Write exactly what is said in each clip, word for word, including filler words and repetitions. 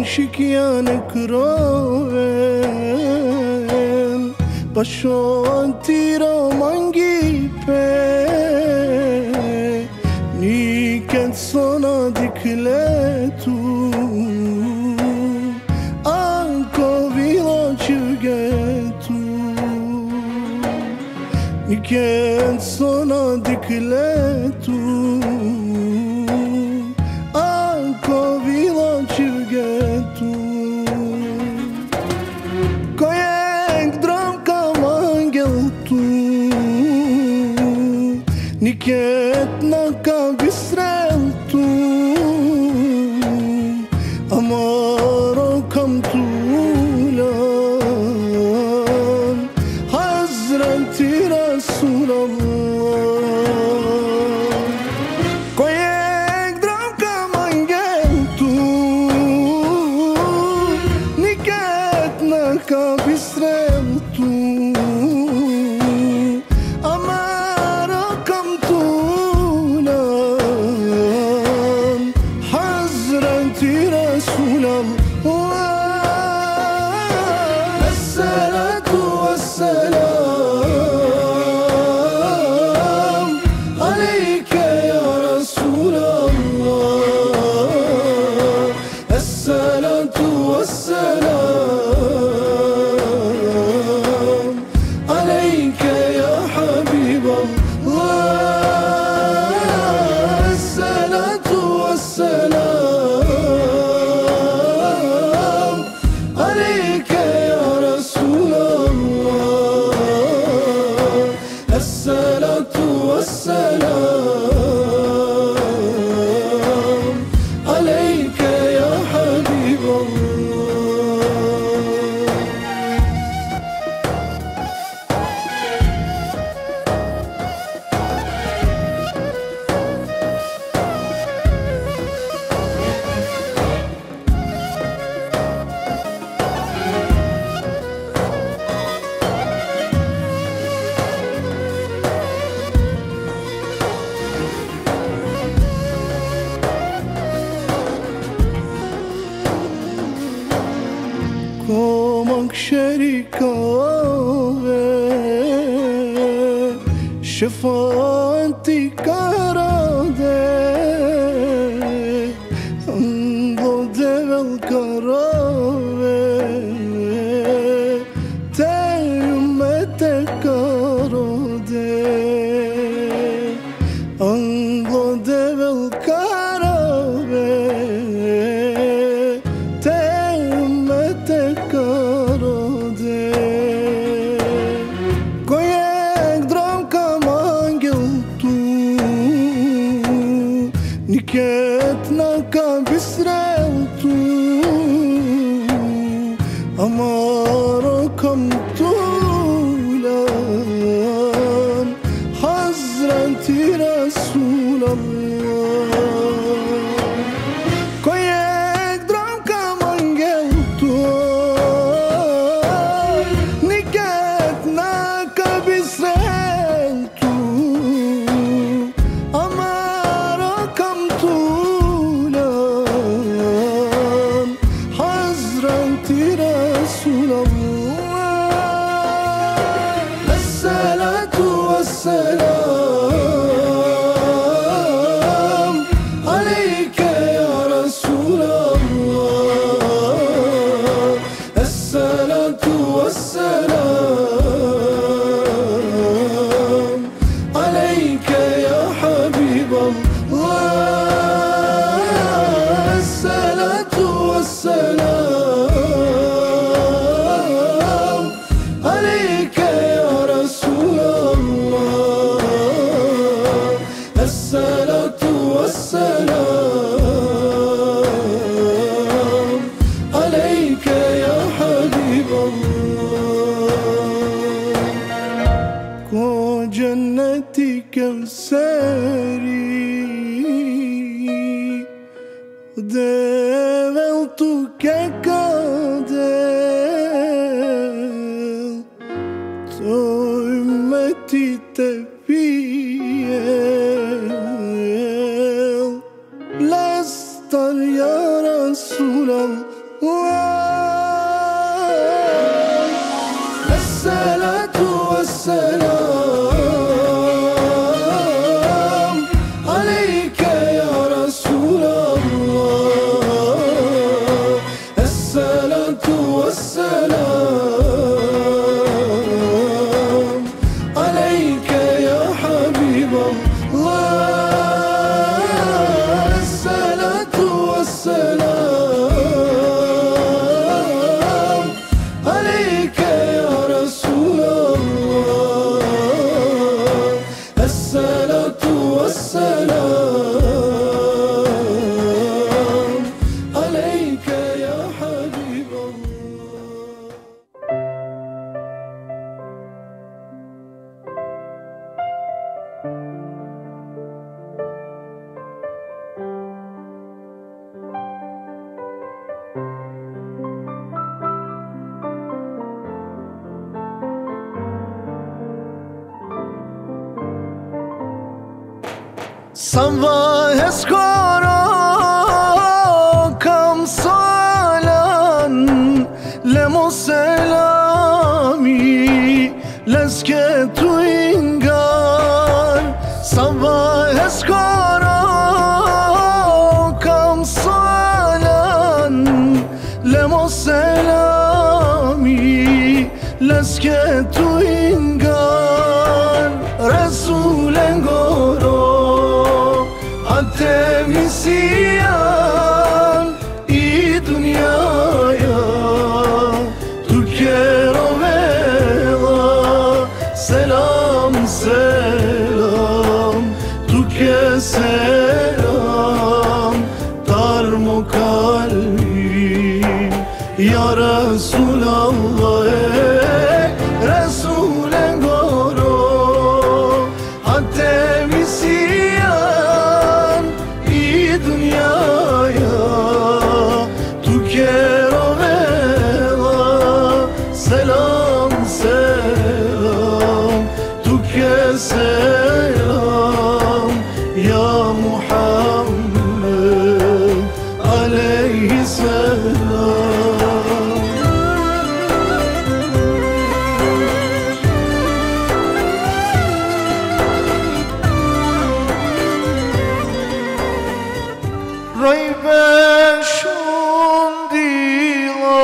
شكيانك روين بشون تيرو منجي نيكت صنا ديكلتو أنكو فيلا شوغتو نيكت صنا ديكلتو أنكو فيلا شوغتو كويك درام كمان قلتو نيكتنا كبسرلتو أمارو كمتولان حضرتي رسول الله كويك درام كمان قلتو نيكتنا كبسرلتو الصلاة والسلام عليك يا رسول الله الصلاة والسلام عليك يا حبيب الله الصلاة والسلام عليك يا رسول الله الصلاة والسلام عليك يا حبيب كومك شريكة شفاعتي كرادة انضد بالكرامة تيمتك كرادة انضد بالكرامة نكتنا كبسرلتو أماركم طولان حضرتي رسول الله كويك درام كمان قلتو نكتنا كبسرلتو رسول الله الصلاة والسلام عليك يا رسول الله الصلاة والسلام عليك يا حبيب الله الصلاة والسلام عليك يا رسول الله الصلاة والسلام عليك يا حبيب الله كو جنتي كوثري دولتك كادل أمتي تبيل لست يا رسول الله Sabah eskoro kam salan lemo selami leske tu ingar. Sabah eskoro kam salan lemo selami leske tu ingar. Resulen goro temsiyan i dünyaya tu kero vela selam selam tu ke selam darmo kalbim ya Resulallah Resulen goro temsiyan dünyaya tu kero vela selam selam tu ke selam ya Muhammed aleyhisselam. Raybe şundila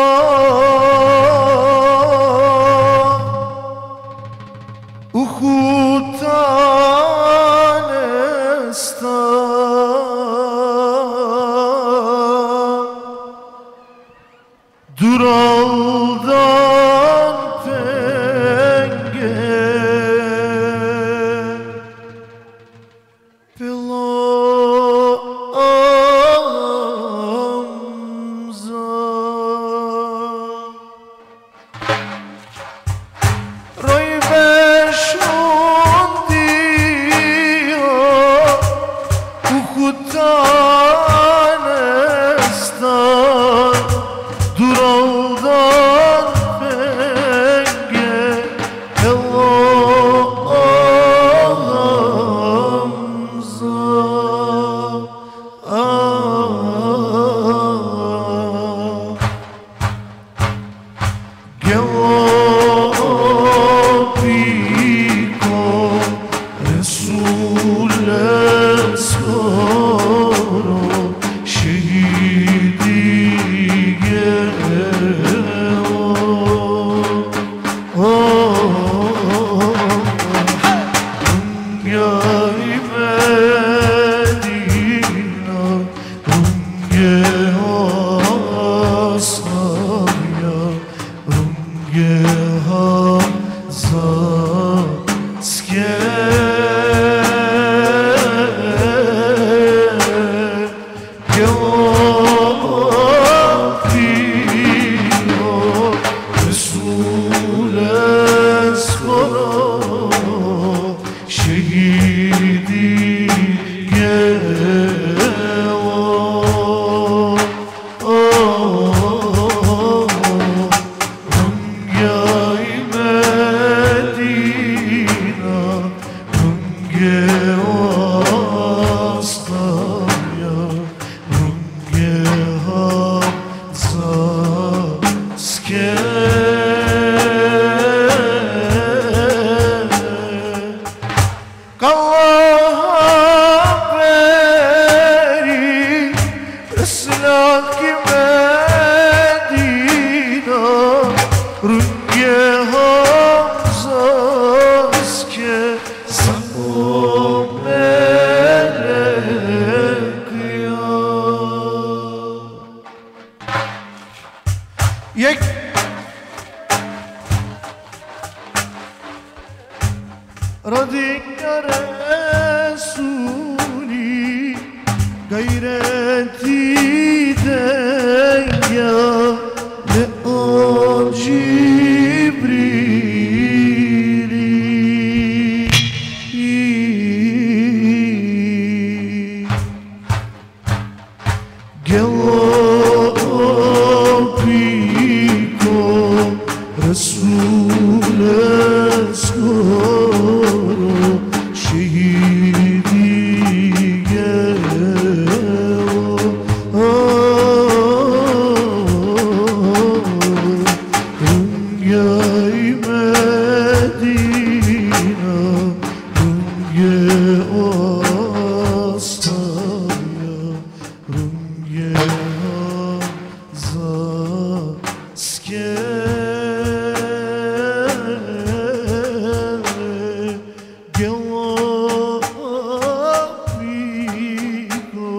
uhutan esta duraldan penge pelo یک radika Resulü gayreti denya ne o Cibrili gel Resul'e sor şehidi ey Medina runge ostaya runge zaskere gelapiko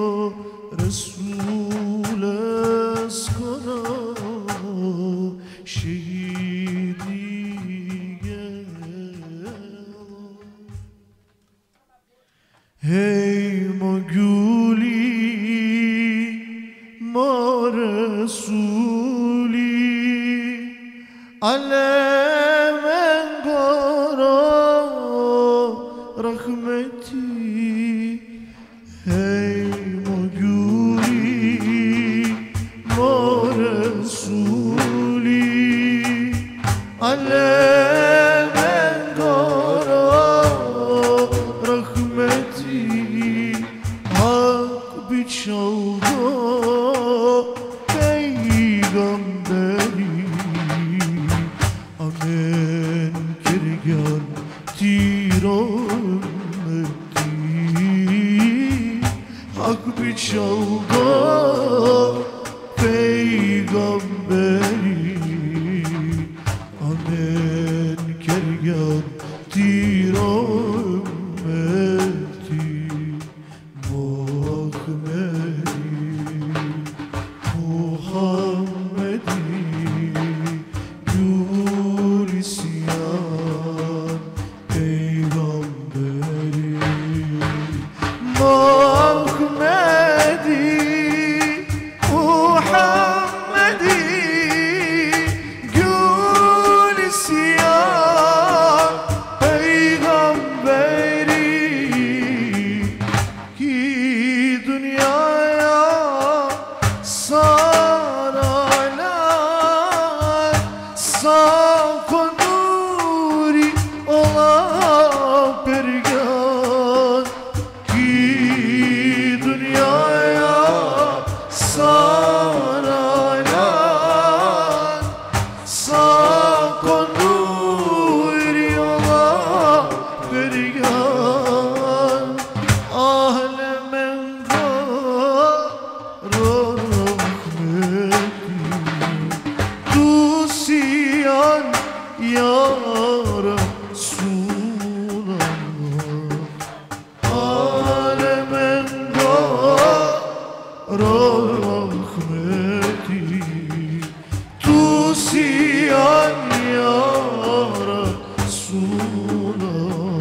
Resul eskana şehidi hey maguli ma Resuli alemen gara rahmeti hey maguli ma Resuli alemen gara rahmeti hak biçalda peygamberi amen kirgan tiro ümmeti hak biçalda peygamberi amen kirgan tiro ümmeti Muhammedi Muhammedi Gülisyan Peygamberi Muhammedi Muhammedi Gülisyan Peygamberi ki dünyaya saralar sakonuri ola pergan ki dünyaya saralar sakonuri ola pergan ahlemen Tusiyan ya Resulallah alemen rahmeti Tusiyan ya Resulallah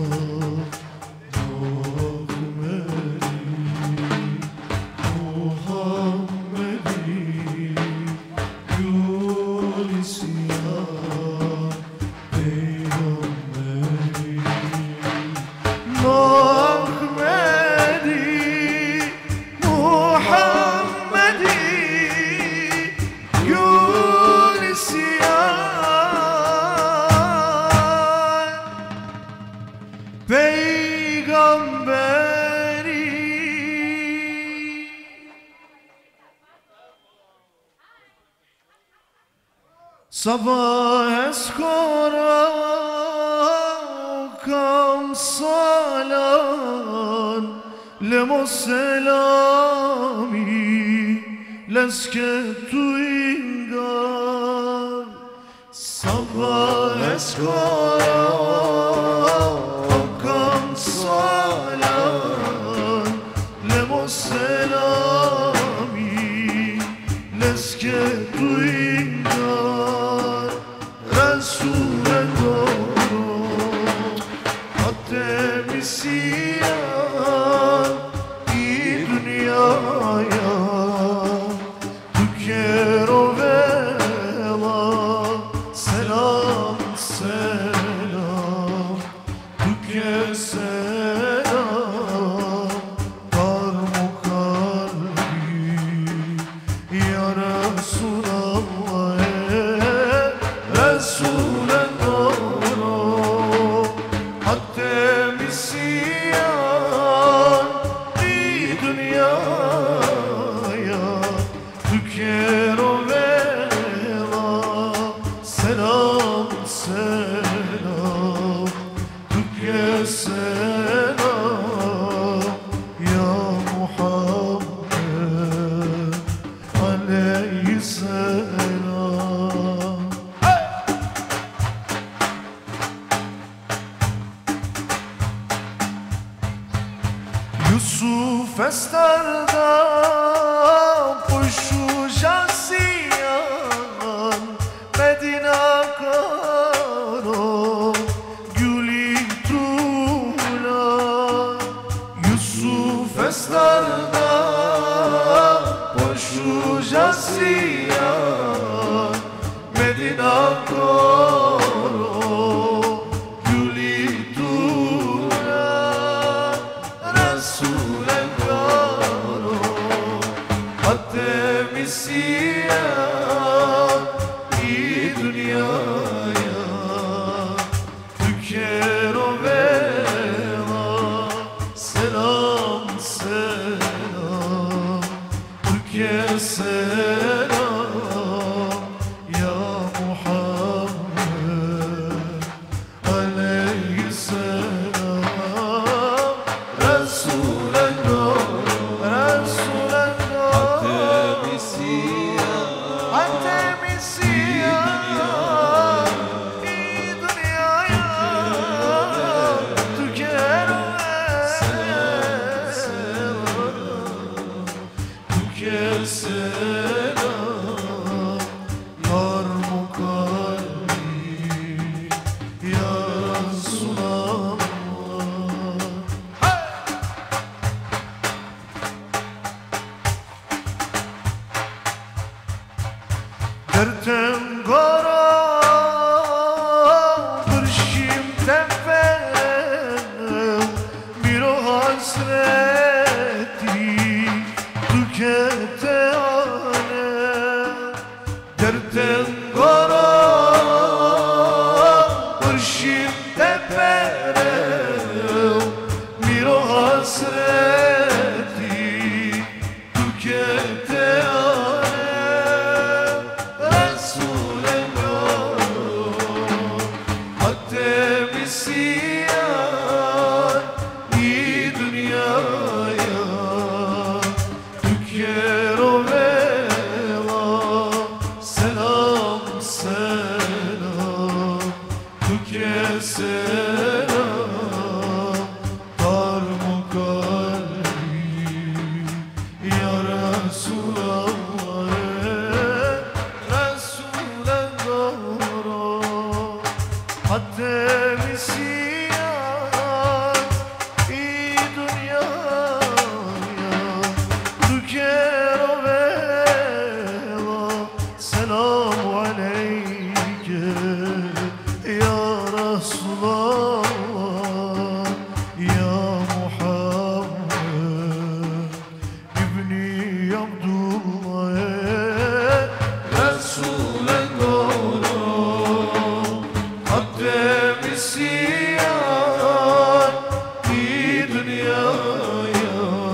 Muhammedi Gülisyan Peygamberi Muhammedi Muhammedi Gülisyan Peygamberi Sabah eskora kam salan lemo selami leske tu ingar Sabah eskora kam salan lemo selami leske tu ingar Resul'e doğru Hatem-i-Siyan iyi dünyaya Tükero vela selam selam Tüke selam var mu kalbi ya Resulallah Resul'e doğru Hatem-i-Siyan iyi dünyaya Tükero vela selam Yusuf estarda puşu jasiyan Medina karo gülü tula Yusuf estarda puşu jasiyan Medina karo gülü tula Resul'e karo Hatem-i dünyaya tüker o vela Selam selam tüker selam Ya Muhammed aleyhisselam Resul'e Resul'e Selam yar mu kalbi ya Resulallah Dertem kara bir şimten verem bir o hasreti tükete alem Dertem kara bir şimten verem bir o hasreti tükete alem Resul'e Hatem-i dünyaya tüker o vela Selam selam tüker selam Dar mu kalbi ya Resulallah Resul'e doğru Hatem-i dünyaya tüker o vela Selamu aleyke ya Resulallah Ya Muhammed İbni Abdullah Resul'e doğru Hatem-i dünyaya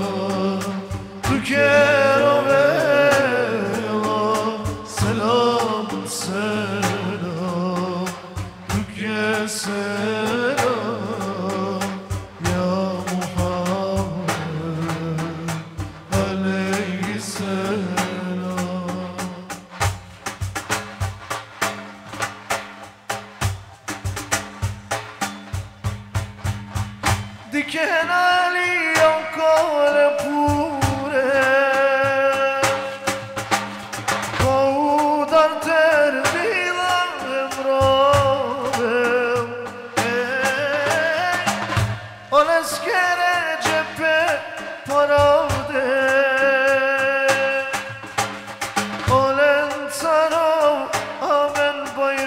tüker o vela Selam selam tüker selam Ya Muhammed aleyhisselam Diken Ali ancora pure Kovdar terdiler emravem O leskere cephe paravde O lentarav amen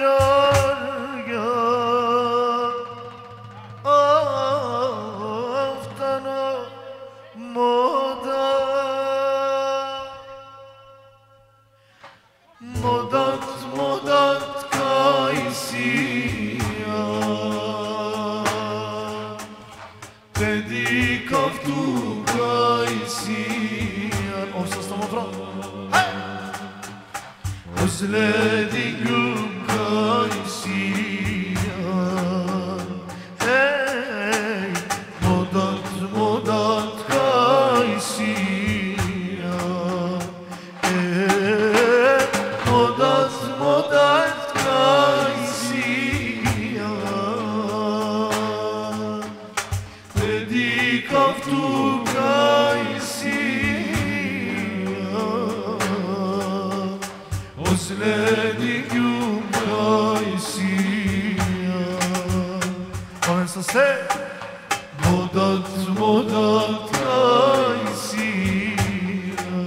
bayrargah Aftana moda Modat modat kaysiya Dedi kaftu kaysiya O sesle motra Özledi gül kaysiya Hey modat modat kaysiya Hey modat modat kaysiya Dedi kaftu kaysiya Tanısın se Modat modat kaysiya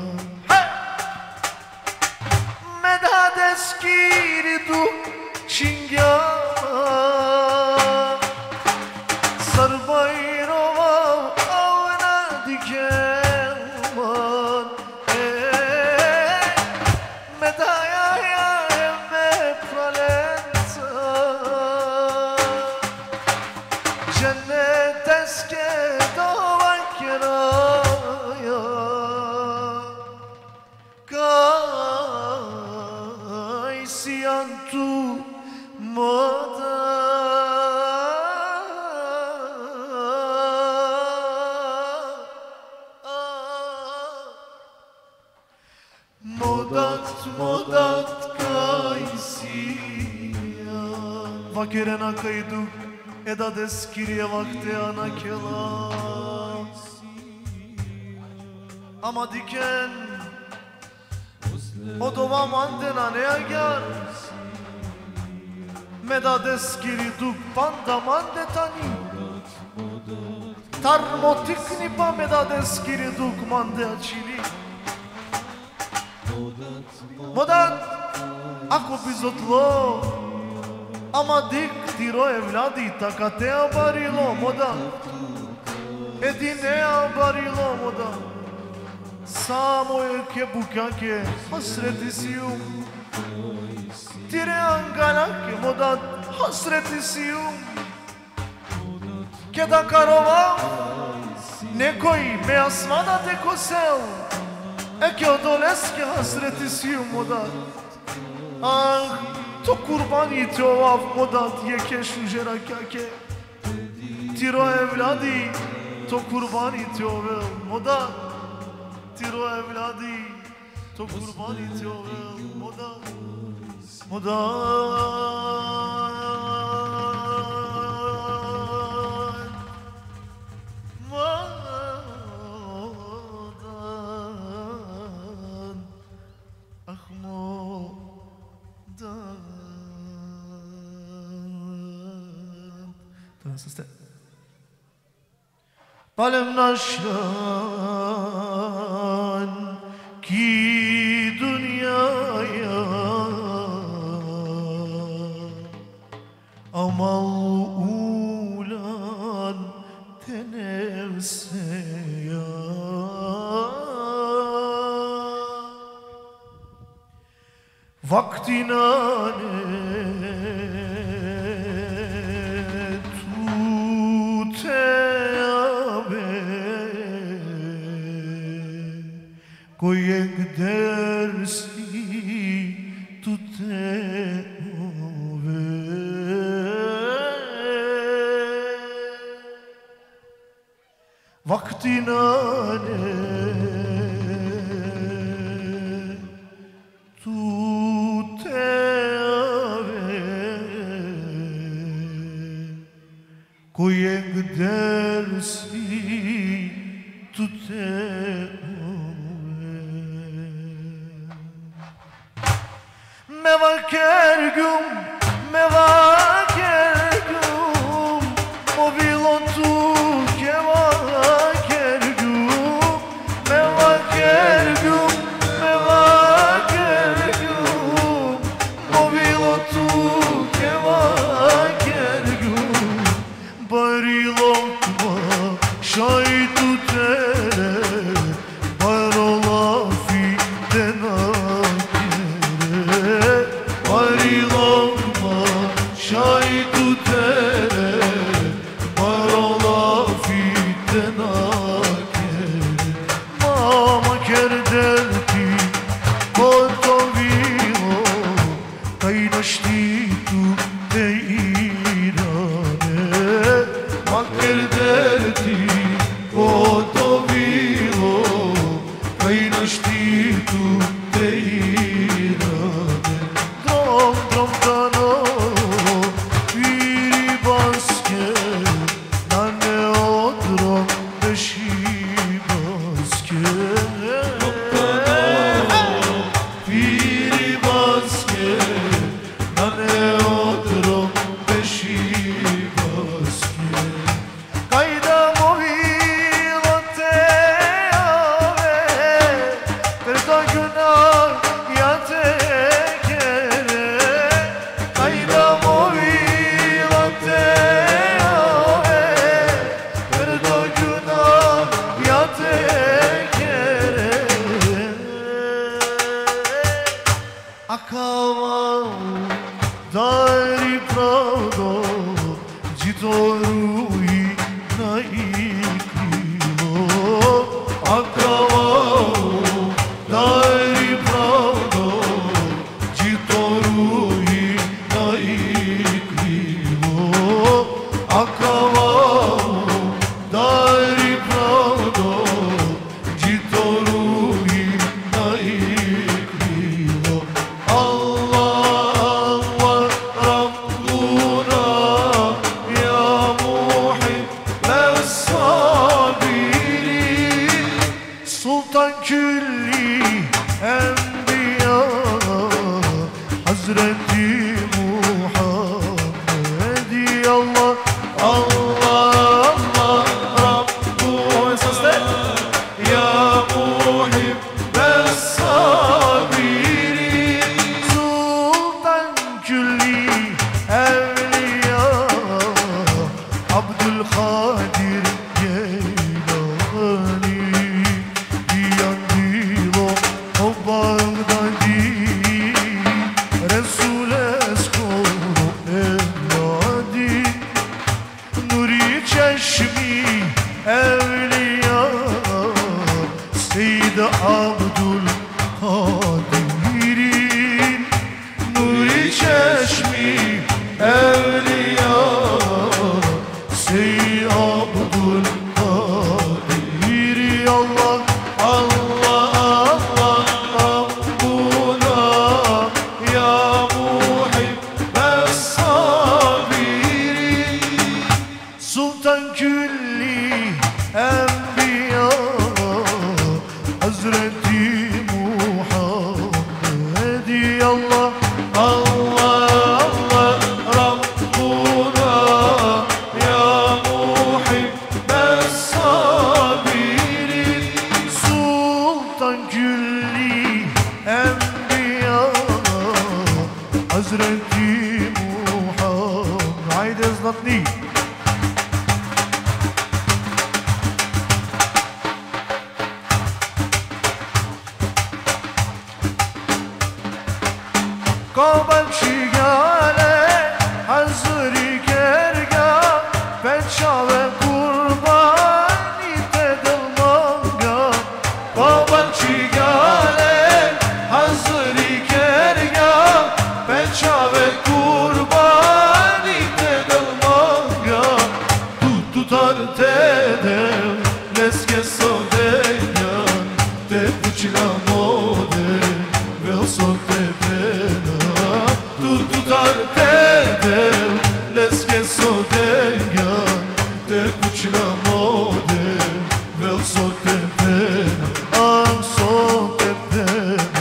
Medad eskiri du çingya Sarbayrova avna dikeman Medaya ya emme pralenta Cennet eske davan keraya Kaysiyan tu moda Modat modat kaysiya Vakerena kaydu Eda deskiriye vakti ana kela Ama diken O dova mandena ne agar Meda deskiri duk panda mande tani Tarmotikni pa meda deskiri duk mande açili Modat ako bizotlo Ama dik tiro evladi takate abarilo modat Edine abarilo modat Samo ke bukake hasreti siyum Tire angalake modat hasreti siyum Keda karova Nekoi me asmana te kosel Eke odoleske hasreti siyum modat Ah to kurbani te ovav modat Yeke šužera kake Tiro evladi To kurbani te ovel modat Tiro evladi To kurbani te ovel modat Modat Balem naşran ki dünyaya Amal ulan tenevseya Vaktinane Koyek dersi tute ove Vaktinane tute ave Koyek dersi tute Me vakergum, me vakergum Mobilon tu ke vakergum Me vakergum, me vakergum Mobilon tu ke vakergum Barilon kva şaytu tere Barola fi denakere Barilokma şaytu tere Barola fitenakere Mama kerdelti Kotovilo Kaynaşti tu teirane Ma kerdelti Kotovilo Kaynaşti tu teirane Drom drom dano Viri evliya Sey Abdülkadir Allah Allah Allah Rabbuna ya muhibbes sabiri Sultan külli enbiya Hazreti Muhammed Allah Allah Allah Rabbuna ya muhibbes sabiri Sultan külli enbiya Hazreti Muhammed Haydi hızlatni Kabel şigale hazır-i kergah Feça ve kurbani tedilmanga Kabel şigale hazır-i kergah Feça ve kurbani tedilmanga Tut tutar tedel leske sodeyan Te puçla mode ve sote tutar tedel leske sodeya te kuchla mode vel sotepena am sotepena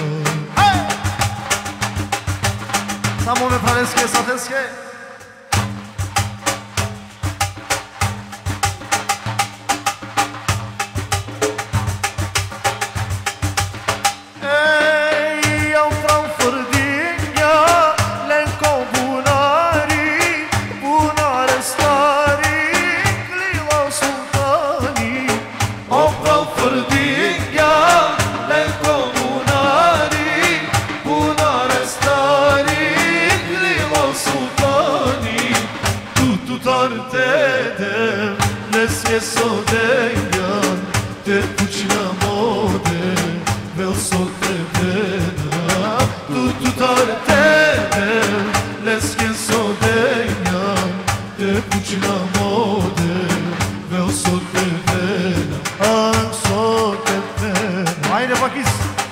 Samo me praneske sateske Tedem leske sodeyan te puçla mode vel sotepena tu tutar tedem leske sodeyan te puçla mode vel sotepena am sotepena Haydi bakis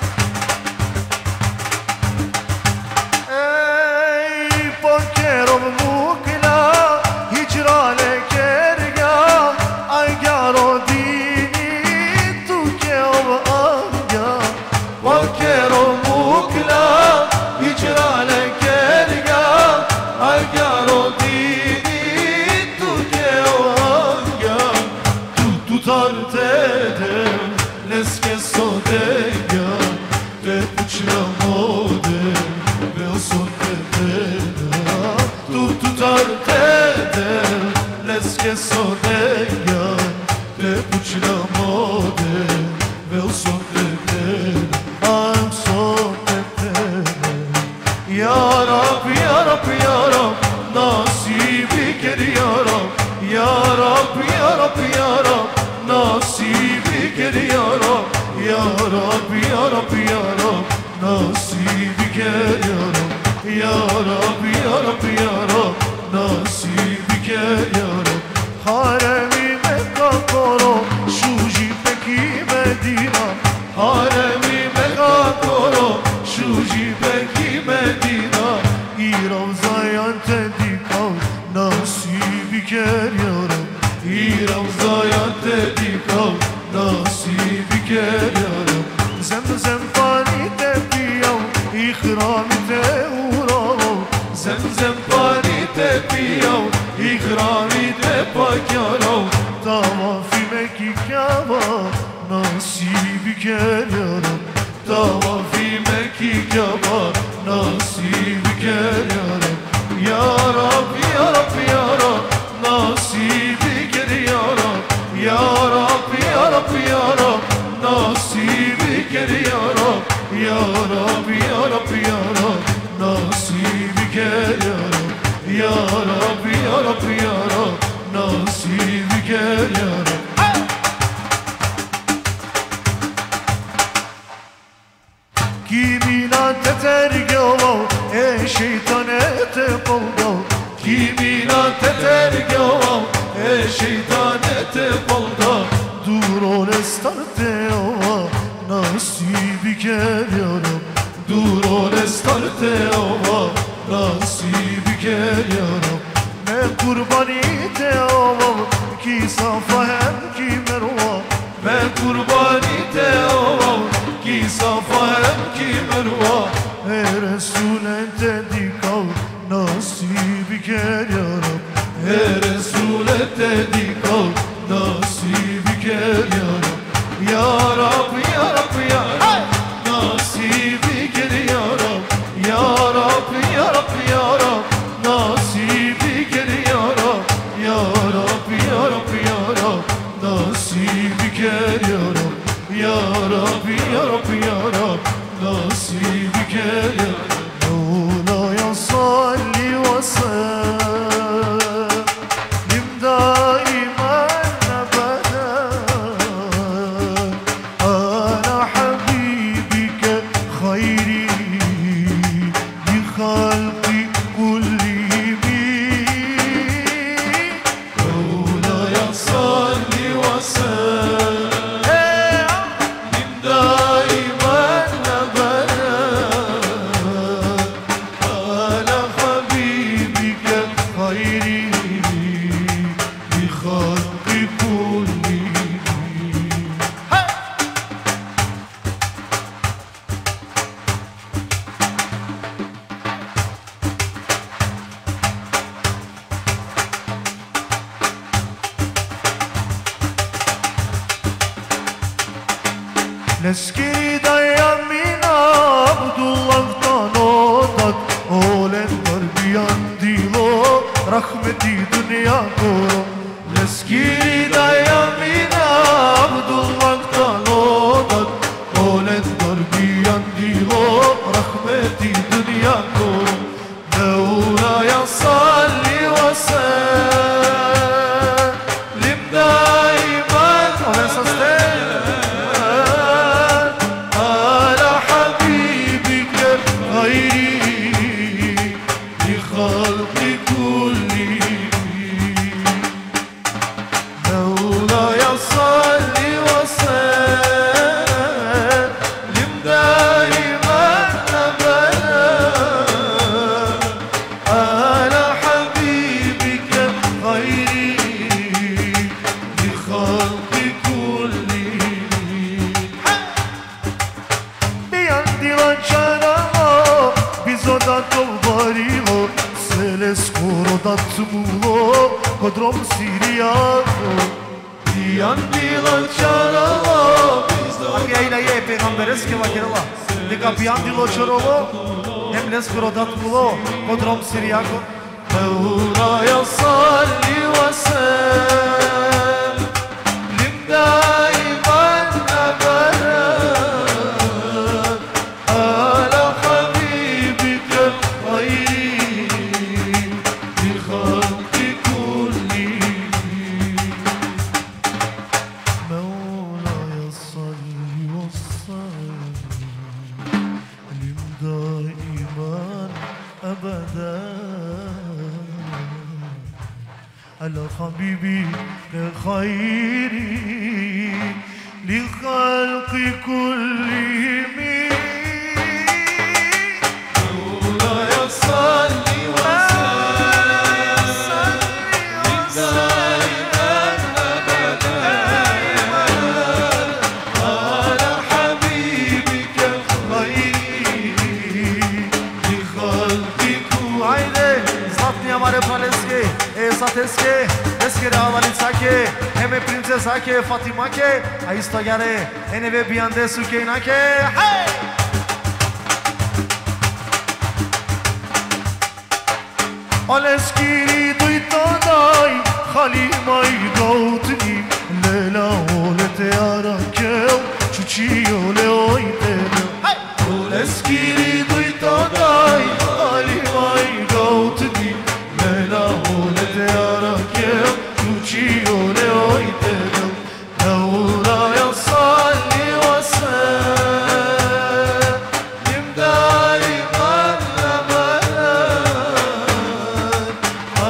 Ey pokerov mukla hicrane kergah Aygaro dini tu kev anga Vakero mukla hicrane kergah Aygaro dini tu kev anga Tu tutar tedem leske sodeyan Te puçla mode vel sotepena Tu tutar tedem leske sodeyan Te puçla mode vel sotepena Am sotepena Ya Rab, Ya Rab, Ya Rab Nasibi ker Ya Rab Ya Rab, Ya Rab, Ya Rab Nasibi ker Ya Rab Ya Rab, Ya Rab, Ya Rab Nasibi ker Ya Rab Ya Rab, Ya Rab, Ya Rab Nasibi ker Ya Rab Haremi Mekka koro Şuji peki Medina Haremi Mekka koro Şuji peki Medina İrav zayan tedikav Nasibi ker Ya Rab İrav zayan tedikav Nasibi ker Ya Rab Zemzem pani tepiyav İkrami te urav Zemzem pani tepiyav İkrami te pakyarav Tavafi meki kava Nasibi ker Ya Rab Tavafi meki kava Nasibi ker Ya Rab Ya Rab, Ya Rab, Ya Rab Nasibi ker Ya Rab Ya Rab, Ya Rab, Ya Rab Nasibi ker Ya Rab Ya Rab, Ya Rab, Ya Rab Nasibi ker Ya Rab Ya Rab, Ya Rab, Ya Rab Nasibi ker Ya Rab Kimina te tergava e şeytan ete kolga Kimina tetergava e şeytanete balda Dur estarte ova nasibi ker yaram Dur estarte ova nasibi ker yaram Ne kurbani te ova ki safa hem ki merva Ne kurbani te ova ki safa hem ki merva E Resul'e dedikav nasibi ker yaram E Resul'e dedikav nasibi ker yaram Ya Rab, Ya Rab, Ya Rab nasibi ker yaram Ya Rab, Ya Rab, Ya Rab nasibi ker yaram Ya Rab, Ya Rab, Ya Rab nasibi ker yaram Ya Rab, Ya Rab, Ya Rab nasibi ker yaram Mevla'ya salli ve sellim daimen ebeden ala habibike hayri li halqi kullihim Mevla'ya salli ve sellim daimen ebeden ala habibike hayri li halqi kullihim Leskeri dayan min Abdullah'tan odak Olen garbiyan dilo rahmeti dünya koro Leskeri dayan min Abdullah'tan odak Olen garbiyan dilo rahmeti dünya koro Mevla'ya salli ve sellim daimen Olen sastel ala habibike hayri li halqi kullihim Mevla'ya salli ve sellim daimen ebeden ala habibike hayri li halqi kullihim Biandila čaramo, bizoda tovarilo Sele skoro da tmulo, kod rom sirijano Biandila čaramo, bizoda Yayla ye peygamberes ki vakirala Dika biandilo čarovo Nemle skoro da tmulo kod rom sirijano Mevla'ya salli ve sellim daimen ebeden ala habibike hayri li halqi kullihim Mevla'ya salli ve sellim daimen ebeden على حبيبي خيري للخلق كلهم مولاي صل وسلم دائما ابدا على حبيبك خيري للخلق كلهم Zlatni amare paleske, e sateske, eske ravalica ke, eme princesa ke, Fatima ke, a isto gare, eneve biande sukena ke, hey! Aleskiri duytanay, halimay gautni, lela olete arakev, çuçiyo le oydene. Aleskiri duytanay, halimay gautni, lela olete arakev, çuçiyo le oydene. Mevla'ya salli ve sellim daimen ebeden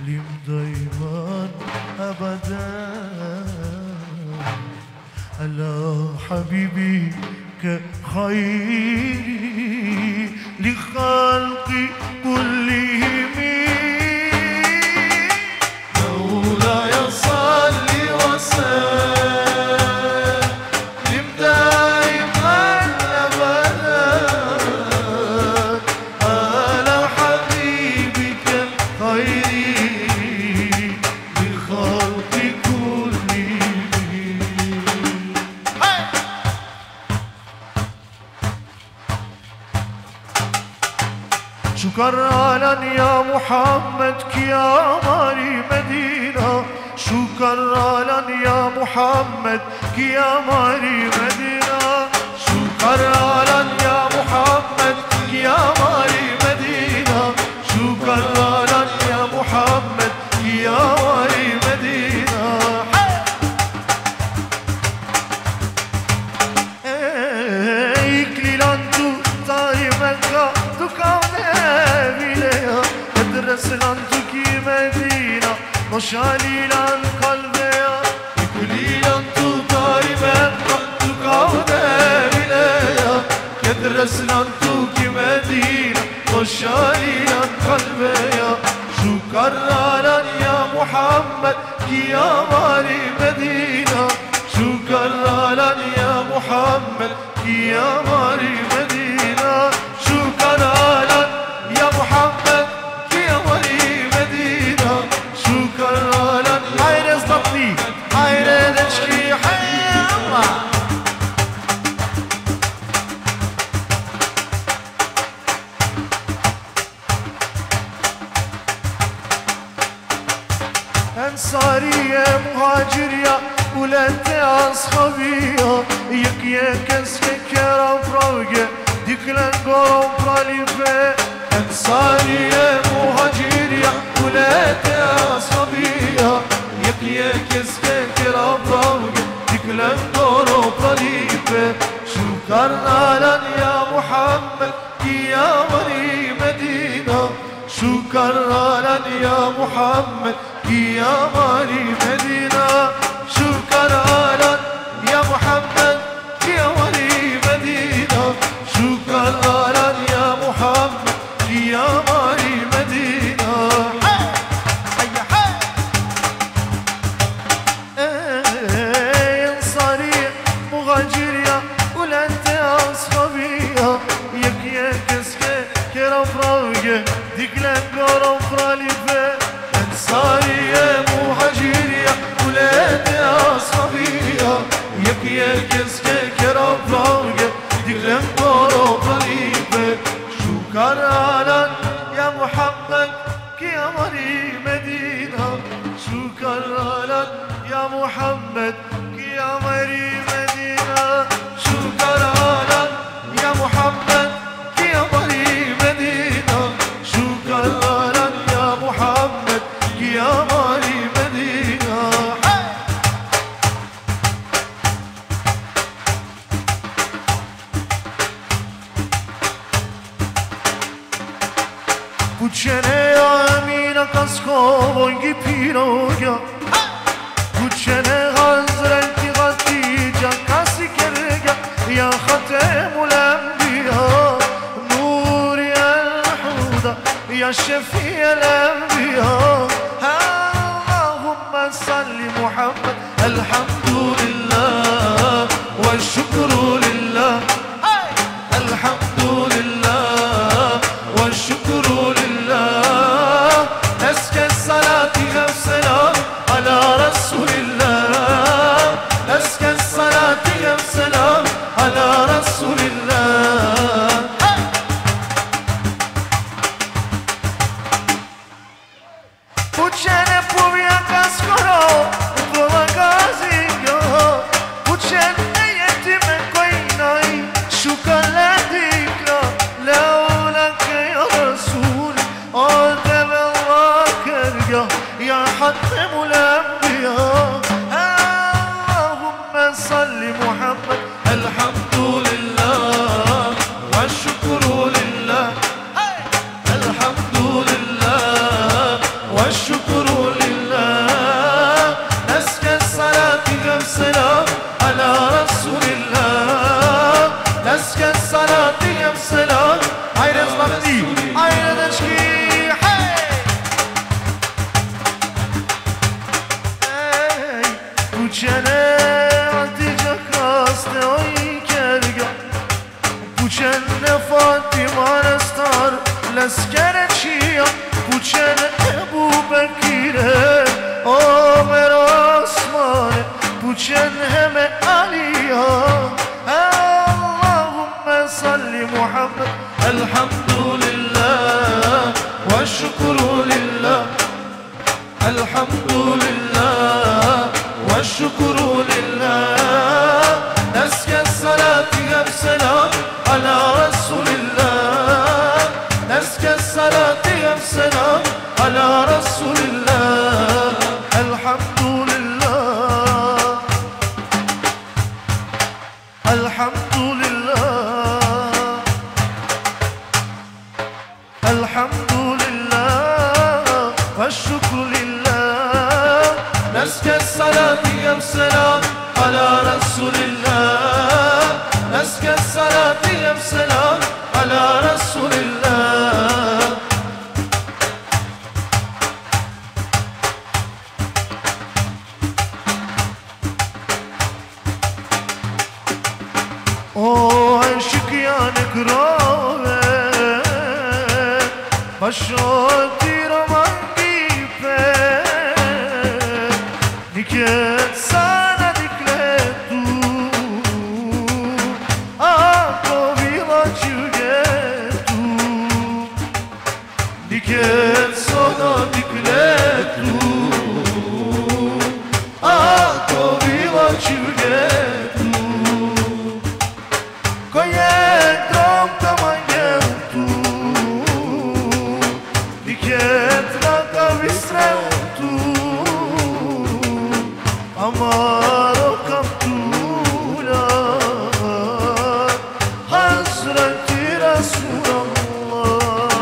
سلم دايما أبدا على حبيبي كخيري لخلق كلهم مولاي صل وسلم دائما أبدا على حبيبك خيري لخلق كلهم. شكرا يا محمد يا ماري مدينة شكرا يا محمد يا ماري مدينة شكرا يا محمد يا ماري مدينة شكرا يا محمد يا ماري مدينة إكليلان تو تاري مكة Reslan tuki Medina Moşalilan kalbeya İkulilan tutari Mekka Tukavde bileya Kedreslan tuki Medina Moşalilan kalbeya Şukarralan ya Muhammed Ki ya mari Medina Şukarralan ya Muhammed Ki ya mari Medina Şukarralan ya Muhammed أنصارية مهاجرية ولد أصحابية يك يك اسمك يا رفراقة ديكلان قرب راليفة أنصارية مهاجرية ولد أصحابية يك يك اسمك يا رفراقة ديكلان قرب راليفة شكرا لن يا محمد يا ولي مدينة شكرا لن يا محمد يا ماري مدينة شكرا لن يا محمد يا ولي مدينة شكرا لن يا محمد يا ماري مدينة حي حي انصارية مغاجرية ولد أصحابية يك يك اسكي كرفراقة ديكلان قرب راليفة أنصارية مهاجرية ولاد أصحابية يك يك اسكي كرفراقة ديكلان قرب راليفة شكرا يا محمد يا ماري مدينة شكرا يا محمد يا ماري مدينة شكرا يا محمد يا ماري مدينة شكرا يا محمد يا ماري مدينة Kucene amina kaskobongi piroga Kucene hazreti Khadija kasikerga Ya khatemul anbiya Nuri al-huda Ya shafi al-anbiya Allahumma salli Muhammad Alhamdulillah Wa shukru lillah Alhamdulillah Wa shukru lillah Eske salati gevselam Ala Rasulillah Eske salati gevselam Ala Rasulillah Uçene puvya kaskoro Bula gaziga Uçene yetime koynay Şukaladikla Leulake ya Rasul Adem Allah kerga Ya hatemul enbiya Allahümme salli Muhammed Elhamdülillah Ve şükru lillah Elhamdülillah Ve şükru Pucene Hatice kaste oy kerga Pucene Fatima Nestar Leskere çiya Pucene Ebu Bekir'e Ömer Osman'e Pucene Heme Aliya Allahümme salli Muhammed Elhamdülillah ve şükru lillah Elhamdülillah ve şükru lillah Neske salati ve selam ala Resulillah Neske salati ve selam ala Resulillah Elhamdülillah Elhamdülillah Elhamdülillah ve şükru lillah Neske salati ve selam ala Resulillah Neske salati ve selam ala Resulillah O aşık yani grove Başo tiraman gipe Niket sana diklet tu Ako vilaçı getu Niket sana diklet tu Ako vilaçı getu Koye drom tamanjem tu Niket laka visrem tu Amaro kaptula Hazreti Resulallah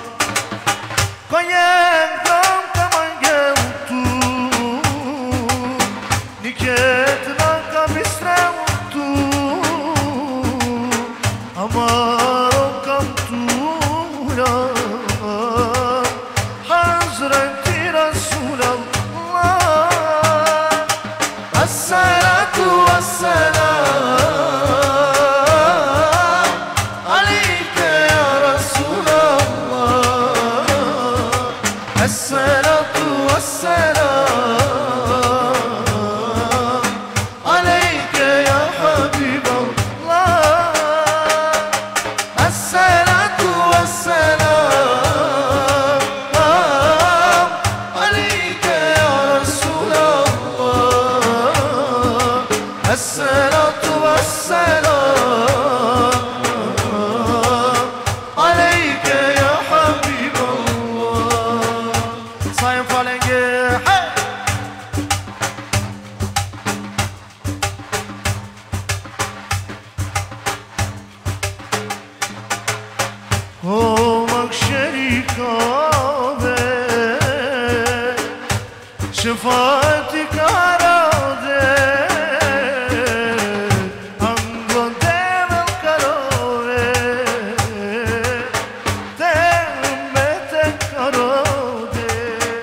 Koye drom tamanjem tu Niket laka visrem tu Amaro kaptula Hazreti Resulallah Esselatu vesselam Aleyke ya Resulallah Esselatu vesselam Aleyke ya Habiballah Esselatu vesselam Aleyke ya Resulallah Esselatu vesselam Aleyke ya Habiballah Sayın Falengi hey! Olmak şerikabe Şefaati karade Anglo devel karove Temmete karode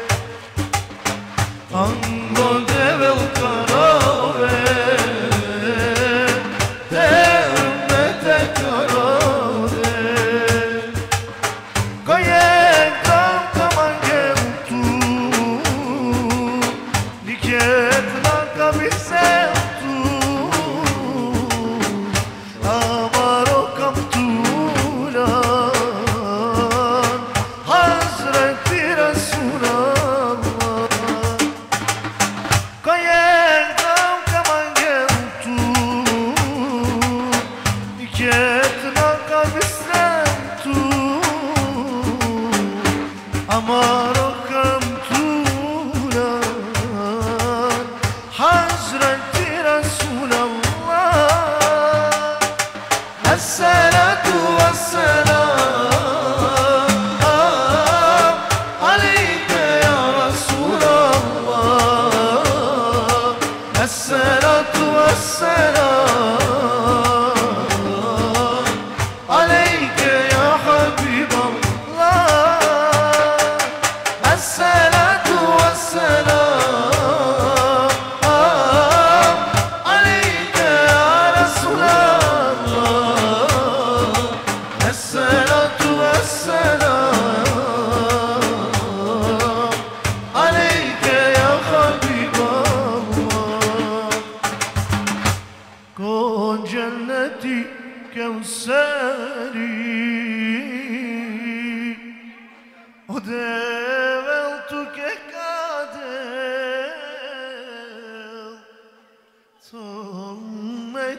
Anglo devel karove Temmete karode Koye kam kamange tu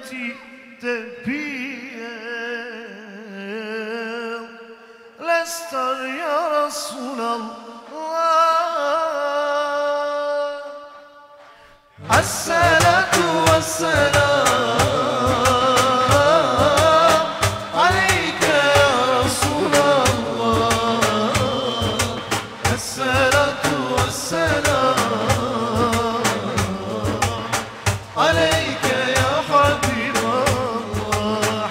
ti te pijem Lestar ja Rasulallah As-salatu was-salam Aleyke ya Rasulallah As-salatu was-salam Aleyke ya Habiballah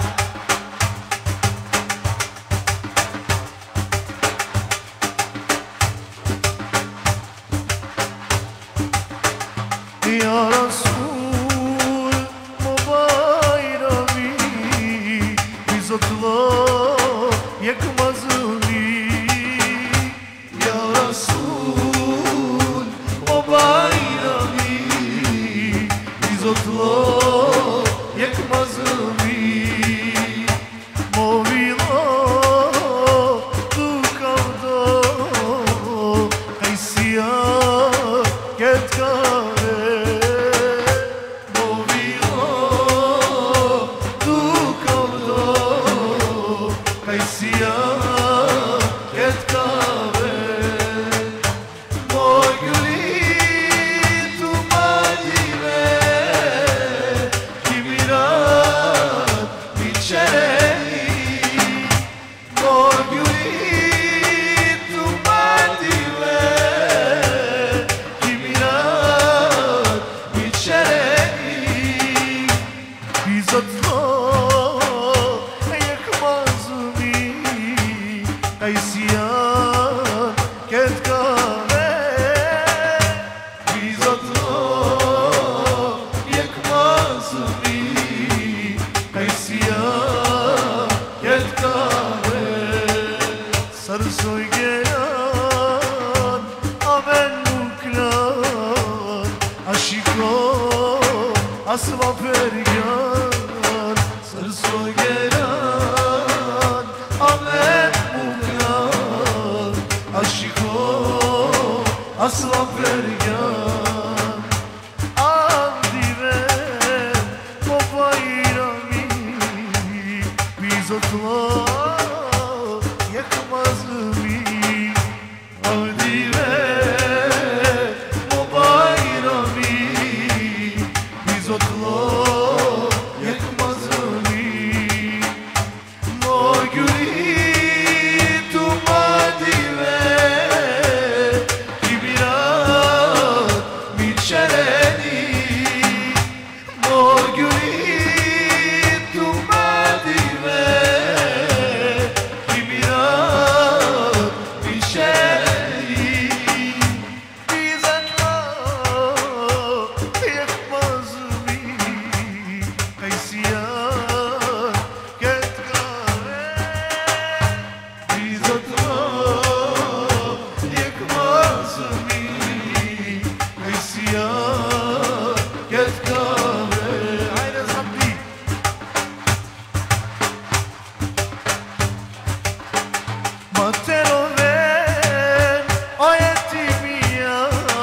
Ya Resul Mubayrami Biz otla yakmazını Ya Resul Mubayrami Biz otla yakmazını Movila tu kavda Kaysiya getkare Movila tu kavda Kaysiya getkare Mogli tu madime Kimirat biçereni Mogli tu madime Kimirat biçereni Biz atla yakmazını Kaysiyan ketkare Biz atla yakmazını Kaysiyan ketkare Sarısoy gelen amen muklan Aşiko asla fergan Sarısoy gelen amen muklan Aşiko asla fergan Andire babayrami Biz otla yakmazını Andire babayrami Biz otla yakmazını Mogli tu madime Kimirat biçereni Mogli tu madime Kimirat biçereni Biz atla yakmazını Kaysiyan ketkare Biz atla yakmazını Kaysiyan ketkare Haydi sabri Matero ver ayetimi ya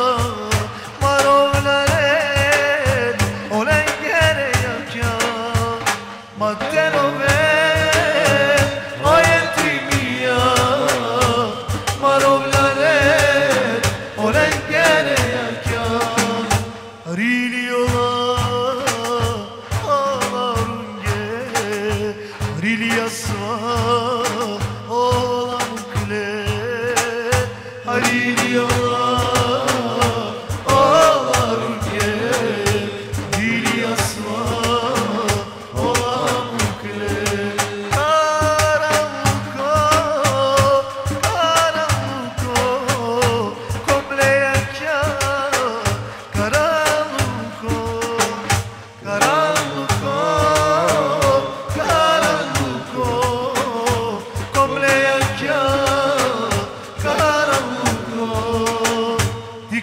Marovlaren olen gerek ya Matero ver ayetimi ya Marovlaren olen gerek ya Riliyola ağlarunge Riliyasva olamukle Riliyola ağlarunge Riliyasva olamukle Karanlıko, karanlıko Komleyakya Karanlıko, karanlıko Karanlıko Komleyakya Karanlıko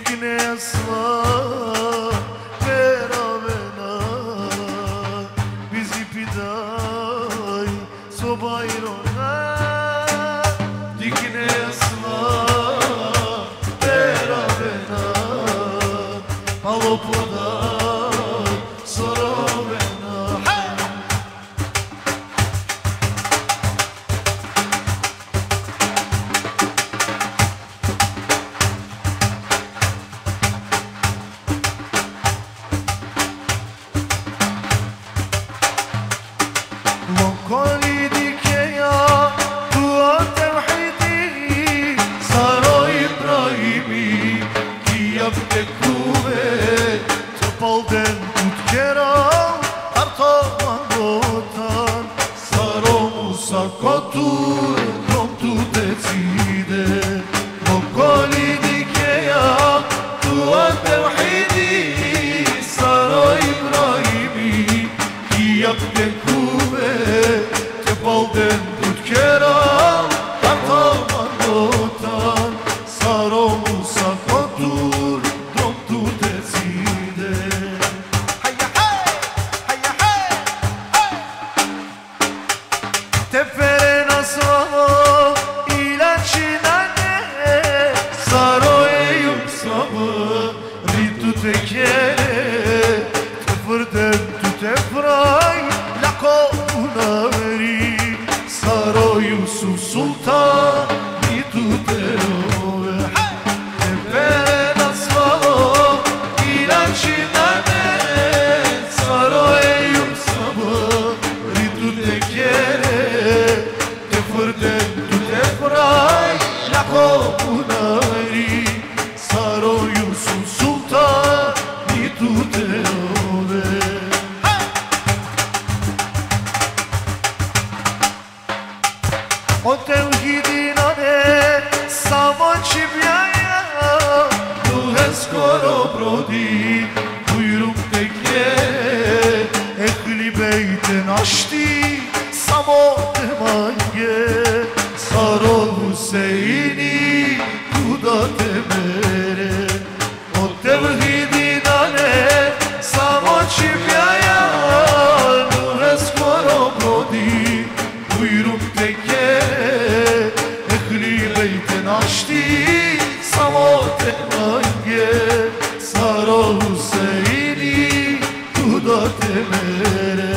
evladi buyurum tekke ehli beytin açtı samo temange Saro Hüseyin'i kuda temere o tevhidi dane samo çipyaya nuhes koro brodi buyurum tekke ehli beytin açtı samo temange Saro Hüseyin'i kuda temere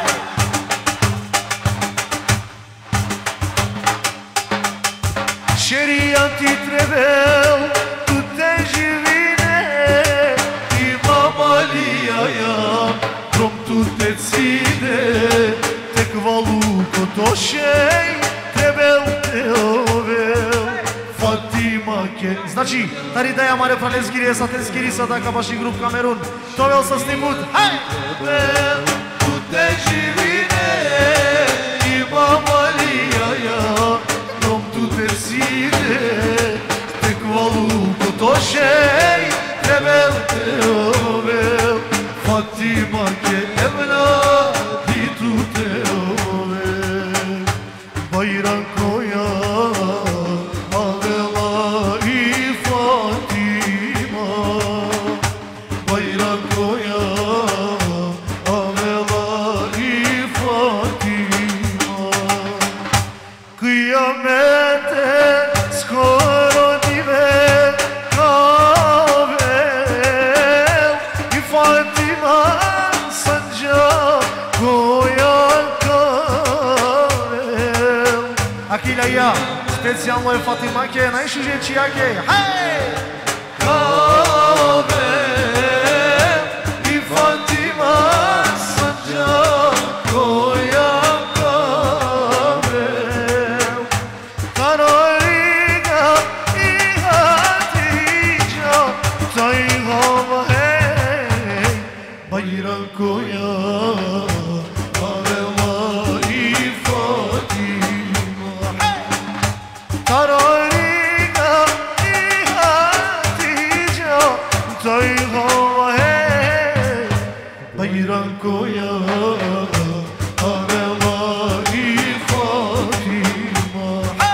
Şeriat titrevel tu tecvine İmam Ali'ya Trom tu tetside Tek valu koto şey Trebel teovel Fatima ke Znači, tari daja mare franeskiri Esa tenskiri sadaka baši grup Kamerun Tovel sa snimut Hej! Trebel tu tecvine İmam Ali'ya Tek valu kuto şey Trebel teovel Fatima ke evladi tu teovel Bayrak koya Avelai Fatima Bayrak koya Avelai Fatima Kıyamete skoro dive kavel I Fatima sanca koyan kavel Akila ja, specijalno je Fatima ke najšužeći jake Hej! Kavel I Fatima sanca koyan Koya Avelai Fatima Karolina I Hatice Tayhava hey Bayram koya Avelai Fatima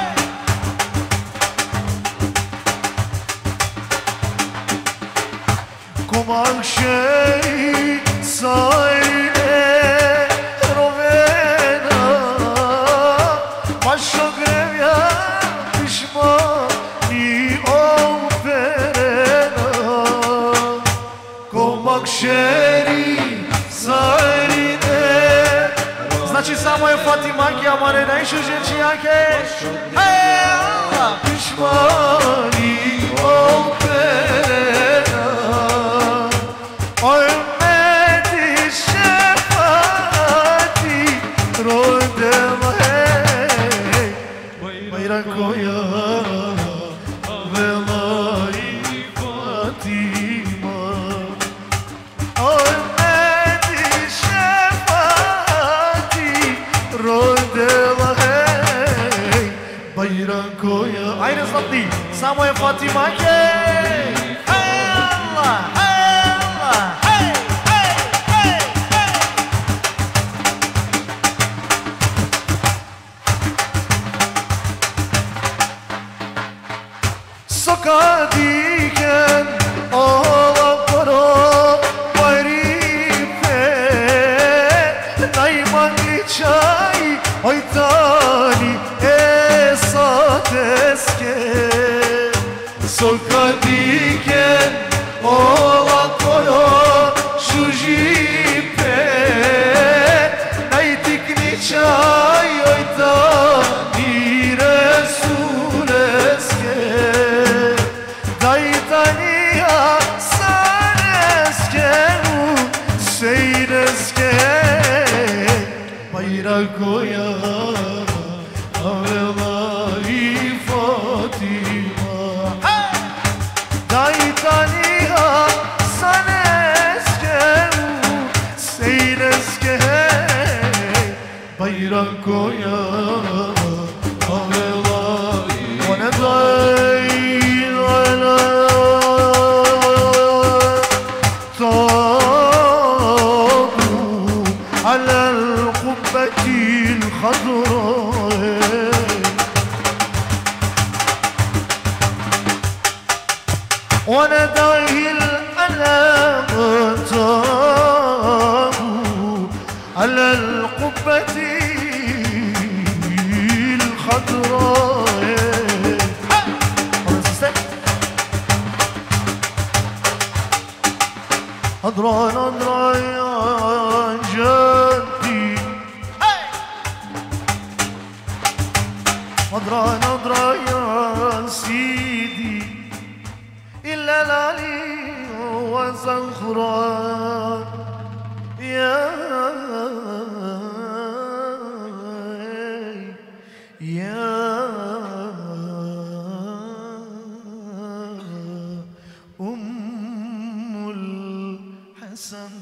Komak şey Sajne rovena Mašo grevja pišma Ni operena Komak šeri sajne Znači samo je Fatima Kija mare najšužeći jake Hej Allah pišma Ni operena Oj Koya Avelai Fatima Ahmedi şefati Rodela hey Bayram koya Aynı zlatli Samo je Fatima ke Hey Allah Hey Allah Hey Hey Hey Hey Sokadiken ola poro Bayripe Najmanli čaj Ojtani esat eske Sokadiken ola poro Šužipe Najtikni čaj Ojtani resul eske Dajtania saneske Seyreske Bayrak koya Avelai Fatima Dajtania saneske Seyreske Bayrak koya Avelai One day وندعي الألم طاب على القبة الخضراء. أدرى أدرى يا جدي، أدرى أدرى يا سيدي، إلا العلي وزخران يا يا أم الحسن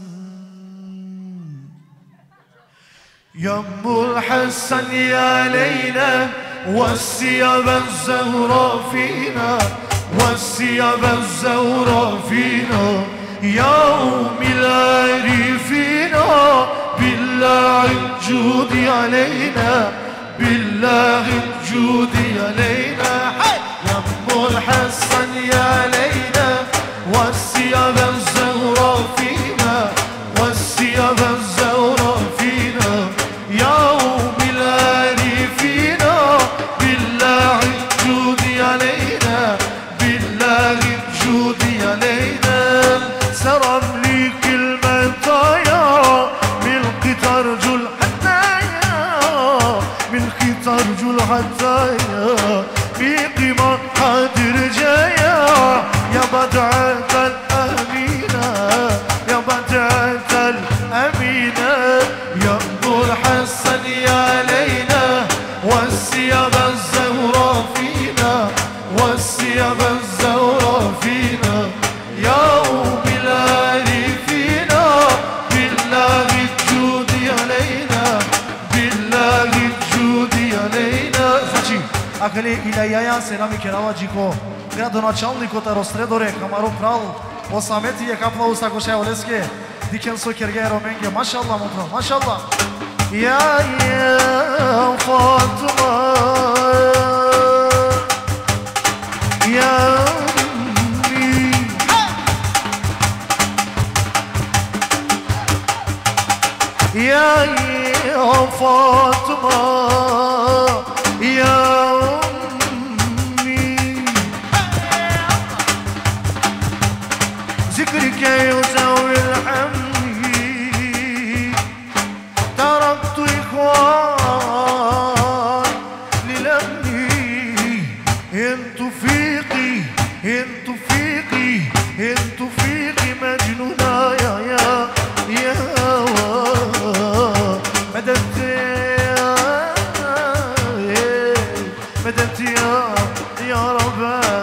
يا أم الحسن يا ليلى، والثياب الزهراء فينا، والثياب الزهراء فينا يا أم العارفين، بالله الجود علينا، بالله الجود علينا. يا أم الحسن يا ليلى، والثياب الزهراء فينا، والثياب الزهراء فينا يا أم العارفين، بالله الجود علينا، بالله الجود علينا. سرم لي كلمة يا ملك ترجو الحدايا، ملك ترجو الحدايا في قمة حاضر جايا يا بدعة الأمينة، يا بدعة الأمينة. يا أم الحسن يا ليلى، والثياب الزهراء فينا، والثياب الزهراء فينا يا أم العارفين، بالله الجود علينا، بالله الجود علينا. Значи, акали илајаја серами кераваџико, градоначалникот Еростредоре, Камаро крал, осамети е капла усакоше олеске, дикен со керге роменге, машалла мутро, машалла. يا يا فاطمة يا أمي، يا يا فاطمة يا أمي، ذكرك يساوي الحمي، تركت إخوان للأمني، إن تفيقي إن تفيقي إن تفيقي مجنونا يا يا يا مددت يا مددت يا يا رب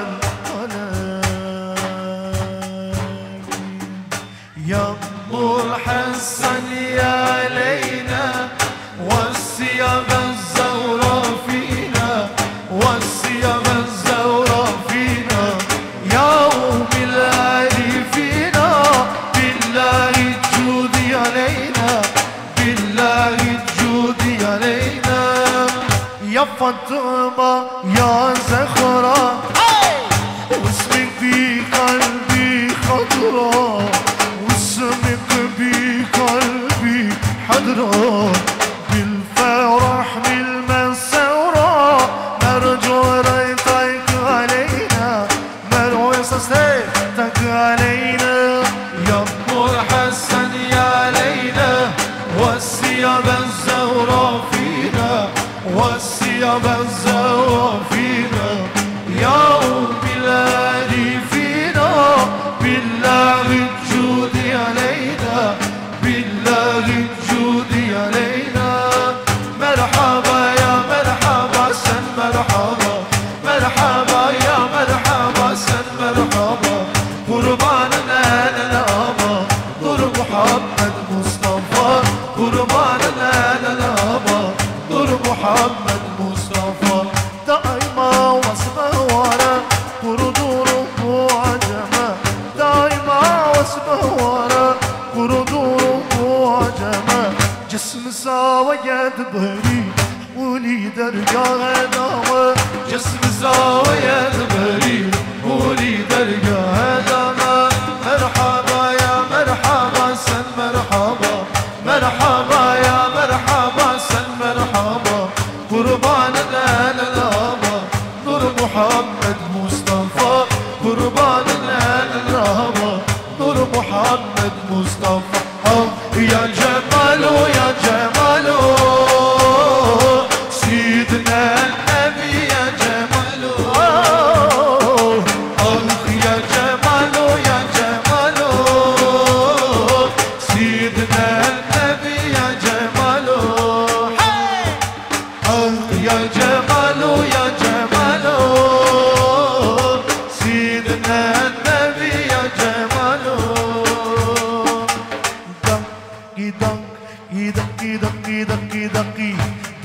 العالمين. يا أم الحسن يا ليلى، والثياب الزهراء فينا، والثياب الزهراء فينا يا أم العارفين، بالله الجود علينا، بالله الجود علينا. يا فاطمة يا زهراء، واسمك في قلبي خضراء، واسمك بقلبي حضراء، بالفرح بالمسرة نرجو ريتك علينا، نرجو صوتك علينا. يا أم الحسن يا ليلى، والثياب الزهراء فينا، والثياب الزهراء فينا يا أم العارفين، بالله الجود علينا، بالله الجود علينا. مرحبا يا مرحبا سن مرحبا، مرحبا يا مرحبا سن مرحبا، قرباننا للأبا نور محمد مصطفى، قرباننا للأبا نور محمد مصطفى. دائما وصفه ورا قردور وعجمة، دائما وصفه ورا قردور وعجمة، جسم ساوى يد بهري ولي درجة دعوة، جسم ساوى يد بهري ولي درجة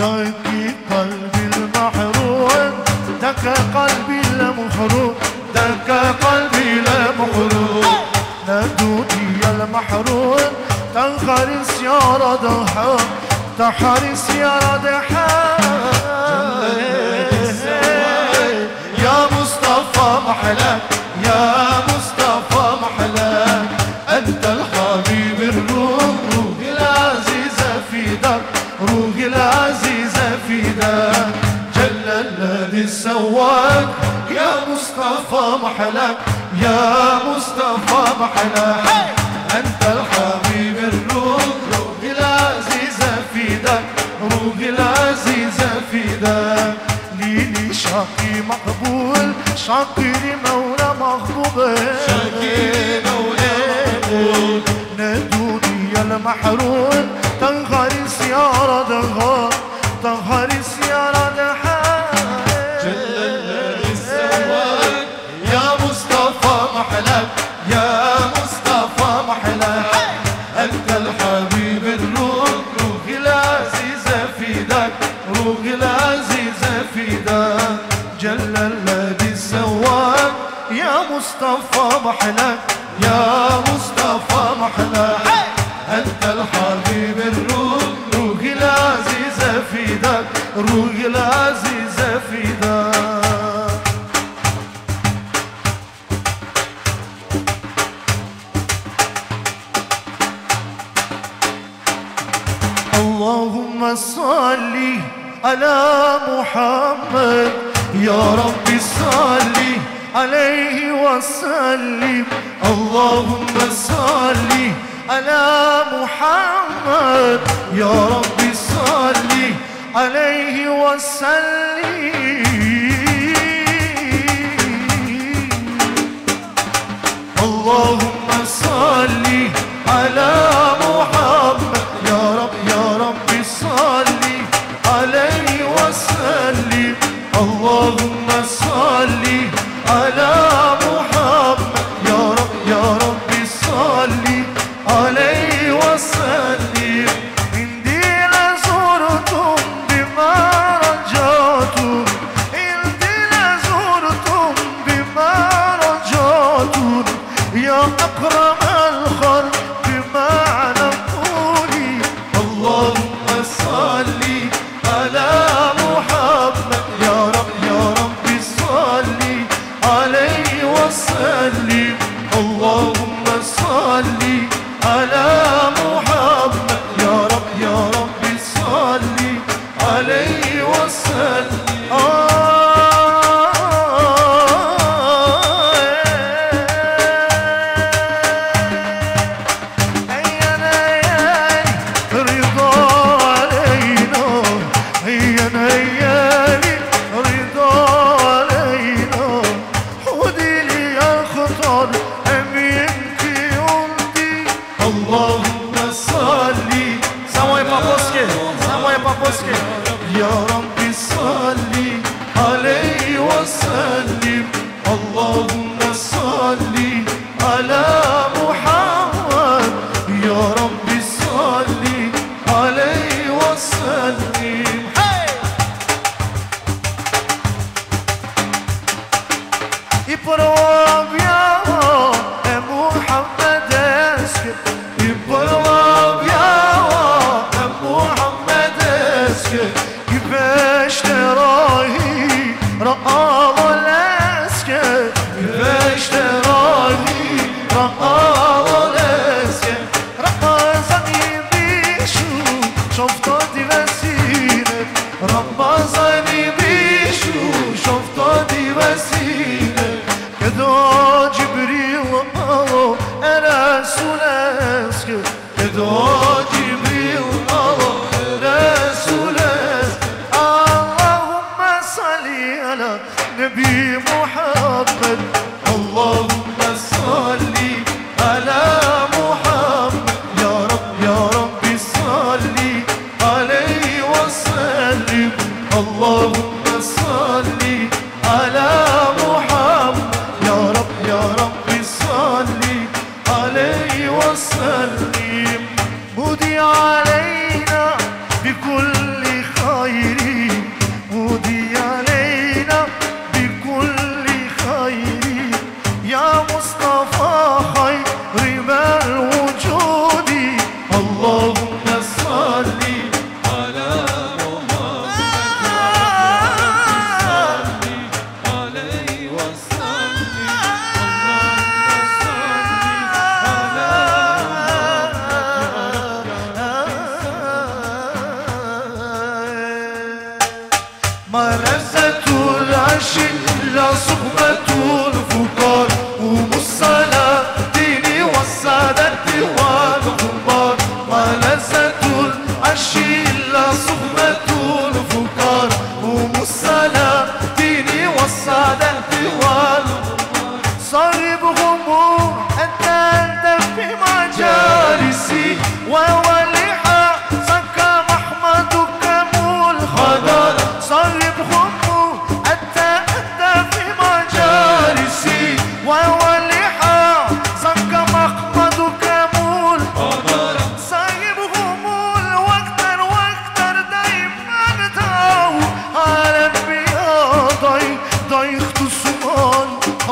دق قلبي المحروم دق قلبي المحروم دق قلبي المحروم نادوني يا المحروم تنخرس يا ردحان تحرس يا ردحان يا مصطفى محلاك يا مصطفى محلاك أنت الحبيب الروح روحي العزيزة في دار روحي العزيزة في دار جل الذي سواك يا مصطفى محلاك يا مصطفى محلاك أنت الحبيب الروح روحي العزيزة في دار روحي العزيزة في دار ليلي شاقي مقبول شاقي لمولى مغضوب شاقي مولى مغضوب نادوني يا المحروم تنغرس يا ردها تنغرس يا ردها جل الذي سواك يا مصطفى محلاك يا مصطفى محلاك أنت الحبيب الروح روحي العزيزة في داك روحي العزيزة في داك جل الذي سواك يا مصطفى محلاك يا مصطفى محلاك أنت الحبيب الروح روحي العزيزة في داك روحي العزيزة في داك اللهم صل على محمد يا رب صل عليه وسلم اللهم صل على محمد يا رب صل عليه وسلم اللهم صل على محمد يا رب يا رب صل عليه وسلم اللهم صل على محمد يا رب يا رب صل عليه وسلم عندي لزرتم بما رجعتم عندي لزرتم بما رجعتم يا أكرم الخلق بمعنى قولي اللهم صل على محمد يا رب يا رب صل عليه وسلم اللهم صل على محمد يا رب يا رب صل عليه وسلم أمين المصطفى خير ما الوجود اللهم صل على محمد صل عليه وسلم ملذة العش لا صحبة الفقار قوموا الصلاة ديني والسادة والغبار ملذة العش لا صحبة الفقار قوموا الصلاة ديني والسادة والغبار صاربهم أنت أنت في مجالسي ووليها زكى محمدك ملخدر صاربهم أنت أنت في مجالسي ووليها زكى محمدك ملخدر صاحبهم الوقتر وقتر دايما داو على الانبياء ضي ضيخت السمان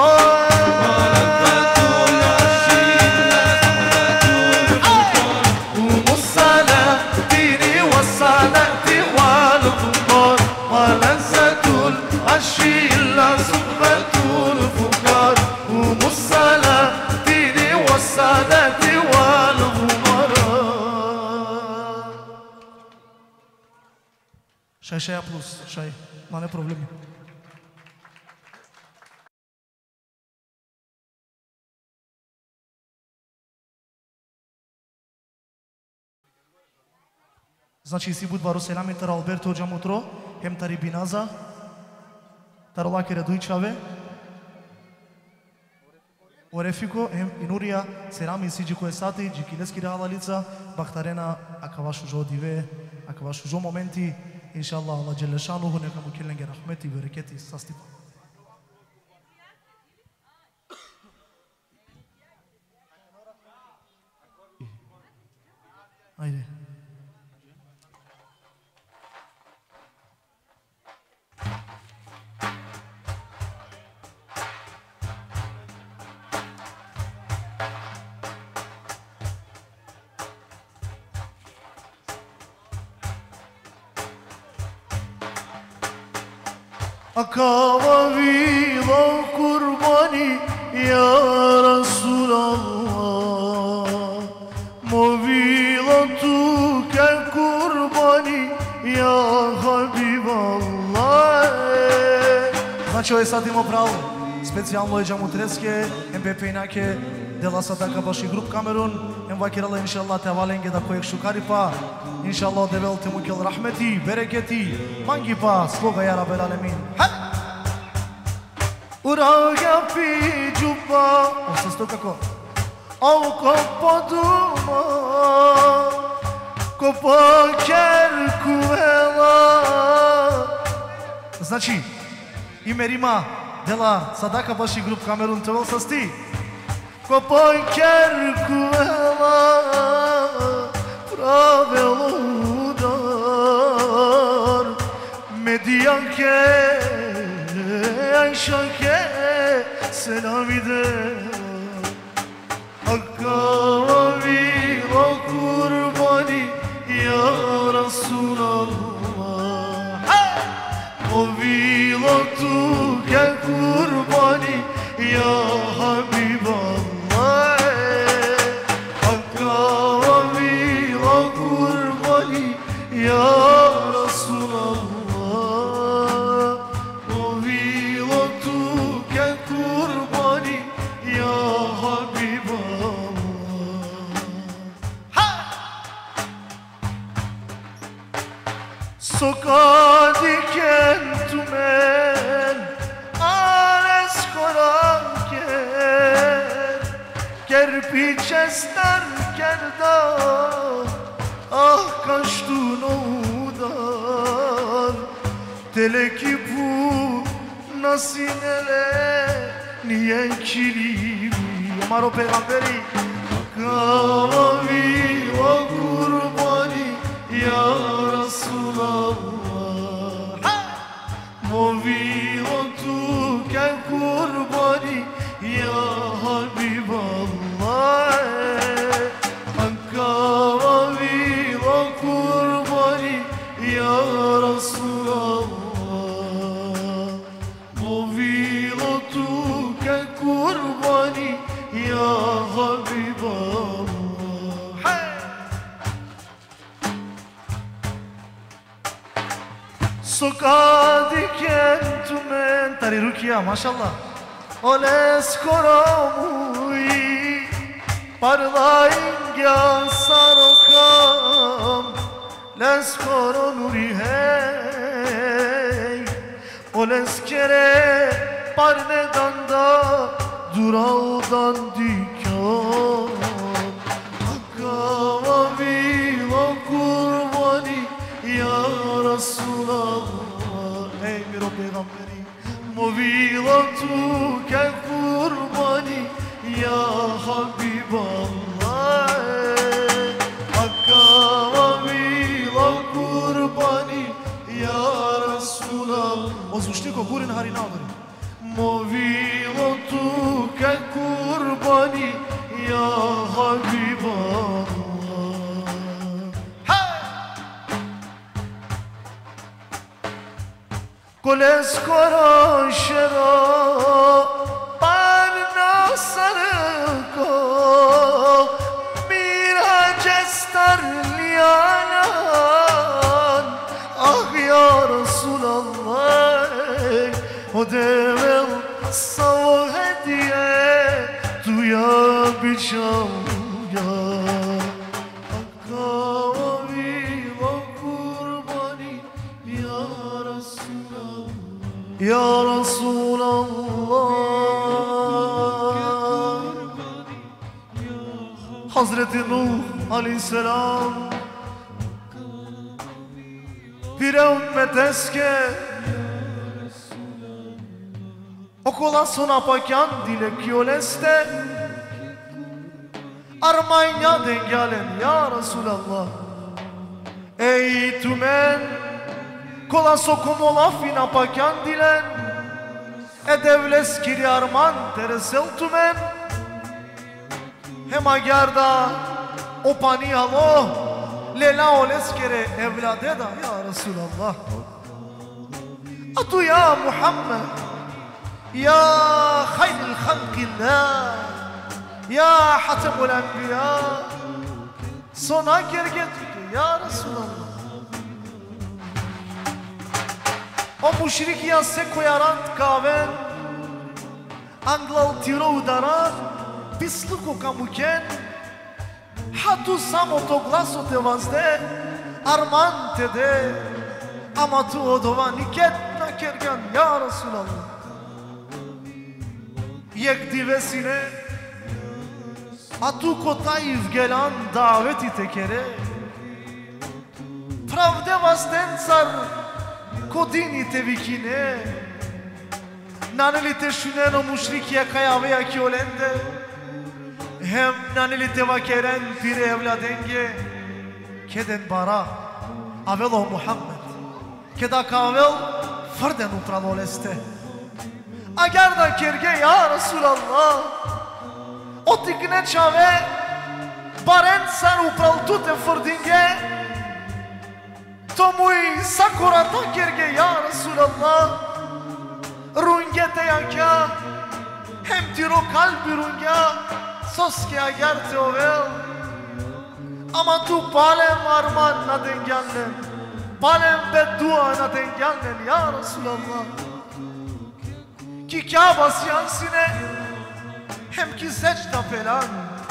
لا صحبة الفقار قوموا الصلاة ديني والسادة والغمراء شاي شاي بلوس شاي ما ne problemi. Значи си будвару селами тара Алберто Джамутро, хем тари биназа, таролаке редуичаве, Орефико, хем инурия, серами си джико есати, джикилески реала лица, бахтарена, ака вашу жо диве, ака вашу жо моменти, иншалла, Аллах джелешануху, нека му киленге рахмети, берекети, састипа. Ajde. Akava vida kurbani ya Resulallah Movila tu ke kurbani ya Habiballah. Значи ой сад има право специјално е джамутреске ем бепејнаке дела садака баши груп Камерун ем вакирала иншалла те валенге да којек шукари па иншалла девелте му кел рахмети берекети манги па слога ја рабел алемин Uraga pi džuba Ovo se kako Oko poduma Ko poker kuvela Znači ime Rima dela Sadaka baši grup Kamerun Tevel sasti Ko poker kuvela Pravelo udar Medijanke Ayşake selam ide Hakka vi o kurbani ya Resulallah O vilo tu ke kurbani ya Habiballah Hakka vi o kurbani ya Resulallah Sokağa diken tümen Ares koranken Kerpiç ester kerdan Ah kaçtun oğudan Teleki bu nasinele Niye kilimi Amaro peygamberi Kavavi o kurbani Ya Resulallah Movilo tu ke kurbani Ya Habib ya Habiballah. Sokağa diken tümen Tari Rukiya maşallah. Oles koramui Parlayınca sarokam Les koronuri hey Oles kere parnedan da Duraldan dikan Akkava vila kurbani Ya Resulallah. Ey bir o peygamberi Movila tu ke kurbani Ya Habiballah. Akkava vila kurbani Ya Resulallah. Ozvuštiko gurin harina odari. Movila tu ke kurbani Ya Habiballah. Koles koro şero parna sarko miracestar lianan ah ya Resulallah o devel sav hediye duya biçam ya Ya Resulallah. Hazreti Nuh aleyhisselam bir ümmet eske Okola sona pakyan dile kiyoleste Armanya dengalen ya Resulallah. Ey tümen Kola sokumola fina pakyan dilen Edevles kiri arman teresel tümen Hem agarda opani alo Lela oles kere evlade da ya Resulallah. Atu ya Muhammed Ya hayril halkillah Ya hatemul enbiya Sona gerget ya Resulallah. O müşrik ya se koyarant kaven Anglal tiro udaran Pisluko kamuken Hatu sam otoglaso te vazde Arman te de Ama tu odova niket na kergan ya Resulallah. Yek divesine Atu kotayif gelan daveti tekere Pravde vazden sar Kodini tevikine Naneli te şünen o müşrikiye kayavaya ki olende Hem naneli te vakeren pire evladenge Keden bara Avel o Muhammed Keda kavel Farden upral oleste Agar da kerge ya Resulallah O tikne çave Baren san upral tute fırdinge Tomuy sakurata kerge ya Resulallah. Rungete yaka Hem tiro kalbi runga Soske agar te ovel Ama tu palem arman na dengannen Palem beddua na dengannen ya Resulallah. Ki Kabe'si yansine Hem ki secda falan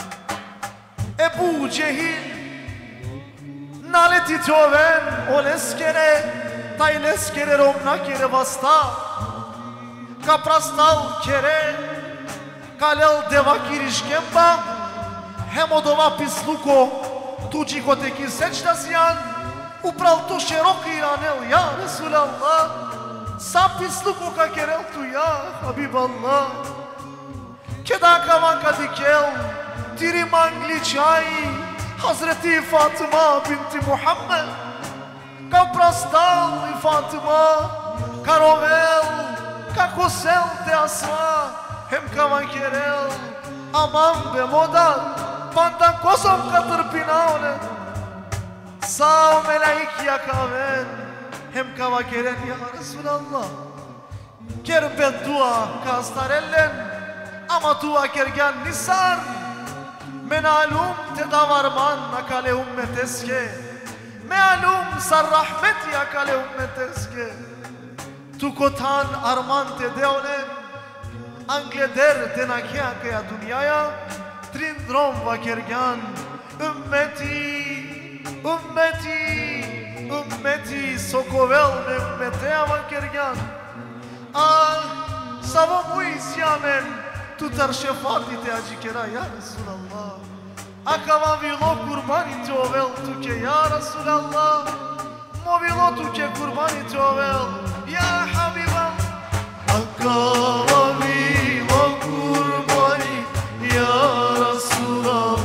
Ebu Cehil Naleti toven oleskere Tayleskere romna kere basta Kaprastal kere Kalel deva kirişkemba Hem odova pisluko Tuđi koteki secdasyan Upral to široko iranel ya Resulallah. Sa pisluko ka kerel tu ya Habiballah. Keda kavanka dikel Tiri mangli çay Hazreti Fatıma binti Muhammed Kaprastal Fatıma Karovel Kakosel te asma Hem kavan kerel Aman be moda Pantan kosom katır pinaole Sağ melaik yakaven Hem kava keren ya Resulallah. Ker beddua kastarellen ama tu akergan nisar menalum tedavarman akale ummeteske mealum sar rahmeti akale ummeteske tu kotan arman te deonen angleder tenakia kaya dünyaya trindrom vakergan ümmeti ümmeti ümmeti sokovel me ümmete vakergan ah savo mu isyamen tu terşefati te acikera ya Resulallah akava vilo kurbani te ovel tu ke ya Resulallah movilo tu ke kurbani te ovel ya Habiballah akava vilo kurbani ya Resulallah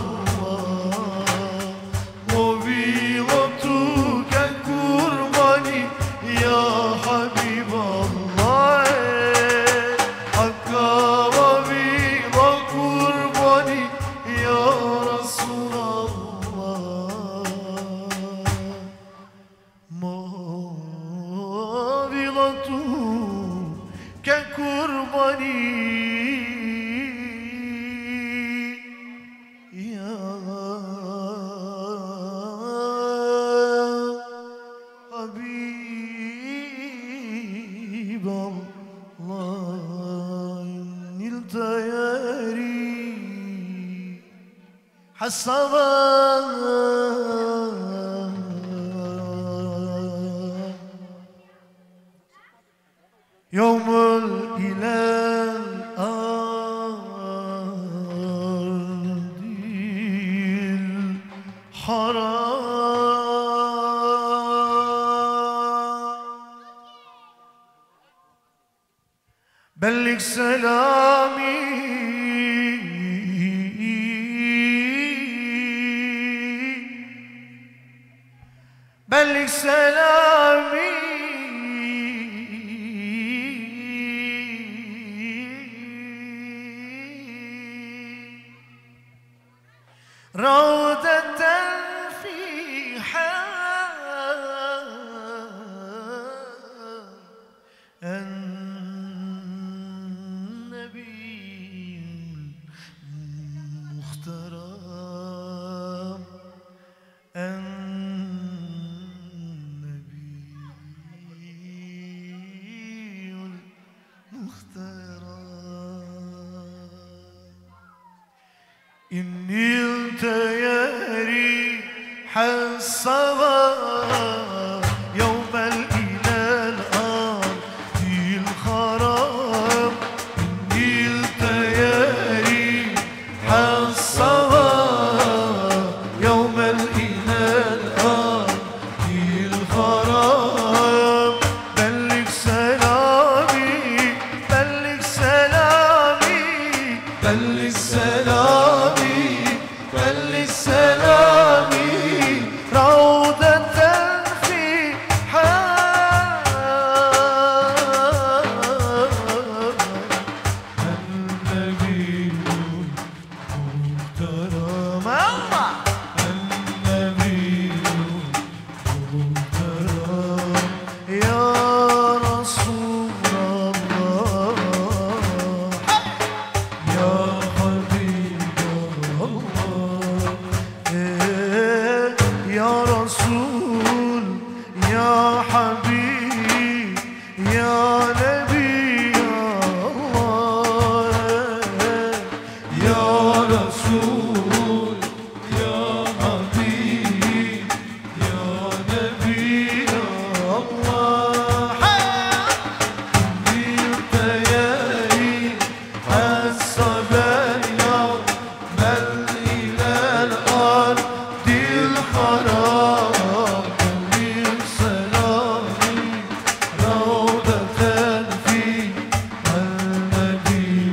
movilo tu ke kurbani ya Habiballah akava vilo kurbani ya Resulallah movilo tu ke kurbani ya Habiballah nilta yari hasaba يوم الإله الأرض الحرام بلغ سلامي بلغ سلامي روضة في النبي المخترم النبي المخترم إني التياري حصبا يوم الإله الأرض الخراب إني التياري حصبا يوم الإله الأرض الخراب بلغ سلامي بلغ سلامي بلغ سلامي بلغ سلامي روضة في حال النبي المحترم النبي المحترم يا رسول الله يا حبيب الله يا رسول يا حبيب يا نبي الله يا رسول يا حبيب يا نبي الله التياري الصبايا بل إلى الأرض الحرام بلغ سلامي روضة في النبي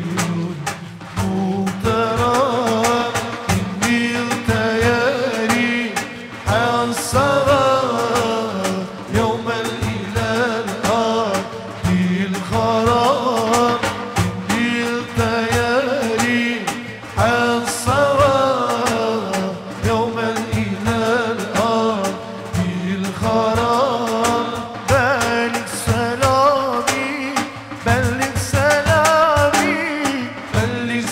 المحترم إني التياري حصبا يوم الإله الأرض الخراب إني التياري حصبا يوم الإله الأرض الخراب بلغ سلامي بلغ سلامي بلغ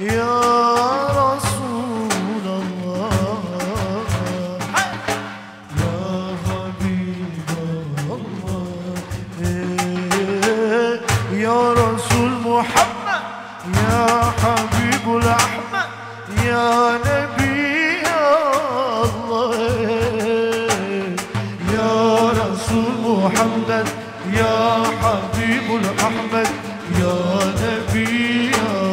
يا رسول الله يا حبيب الله يا رسول محمد يا حبيب الأحمد يا نبي الله يا رسول محمد يا حبيب الأحمد يا نبي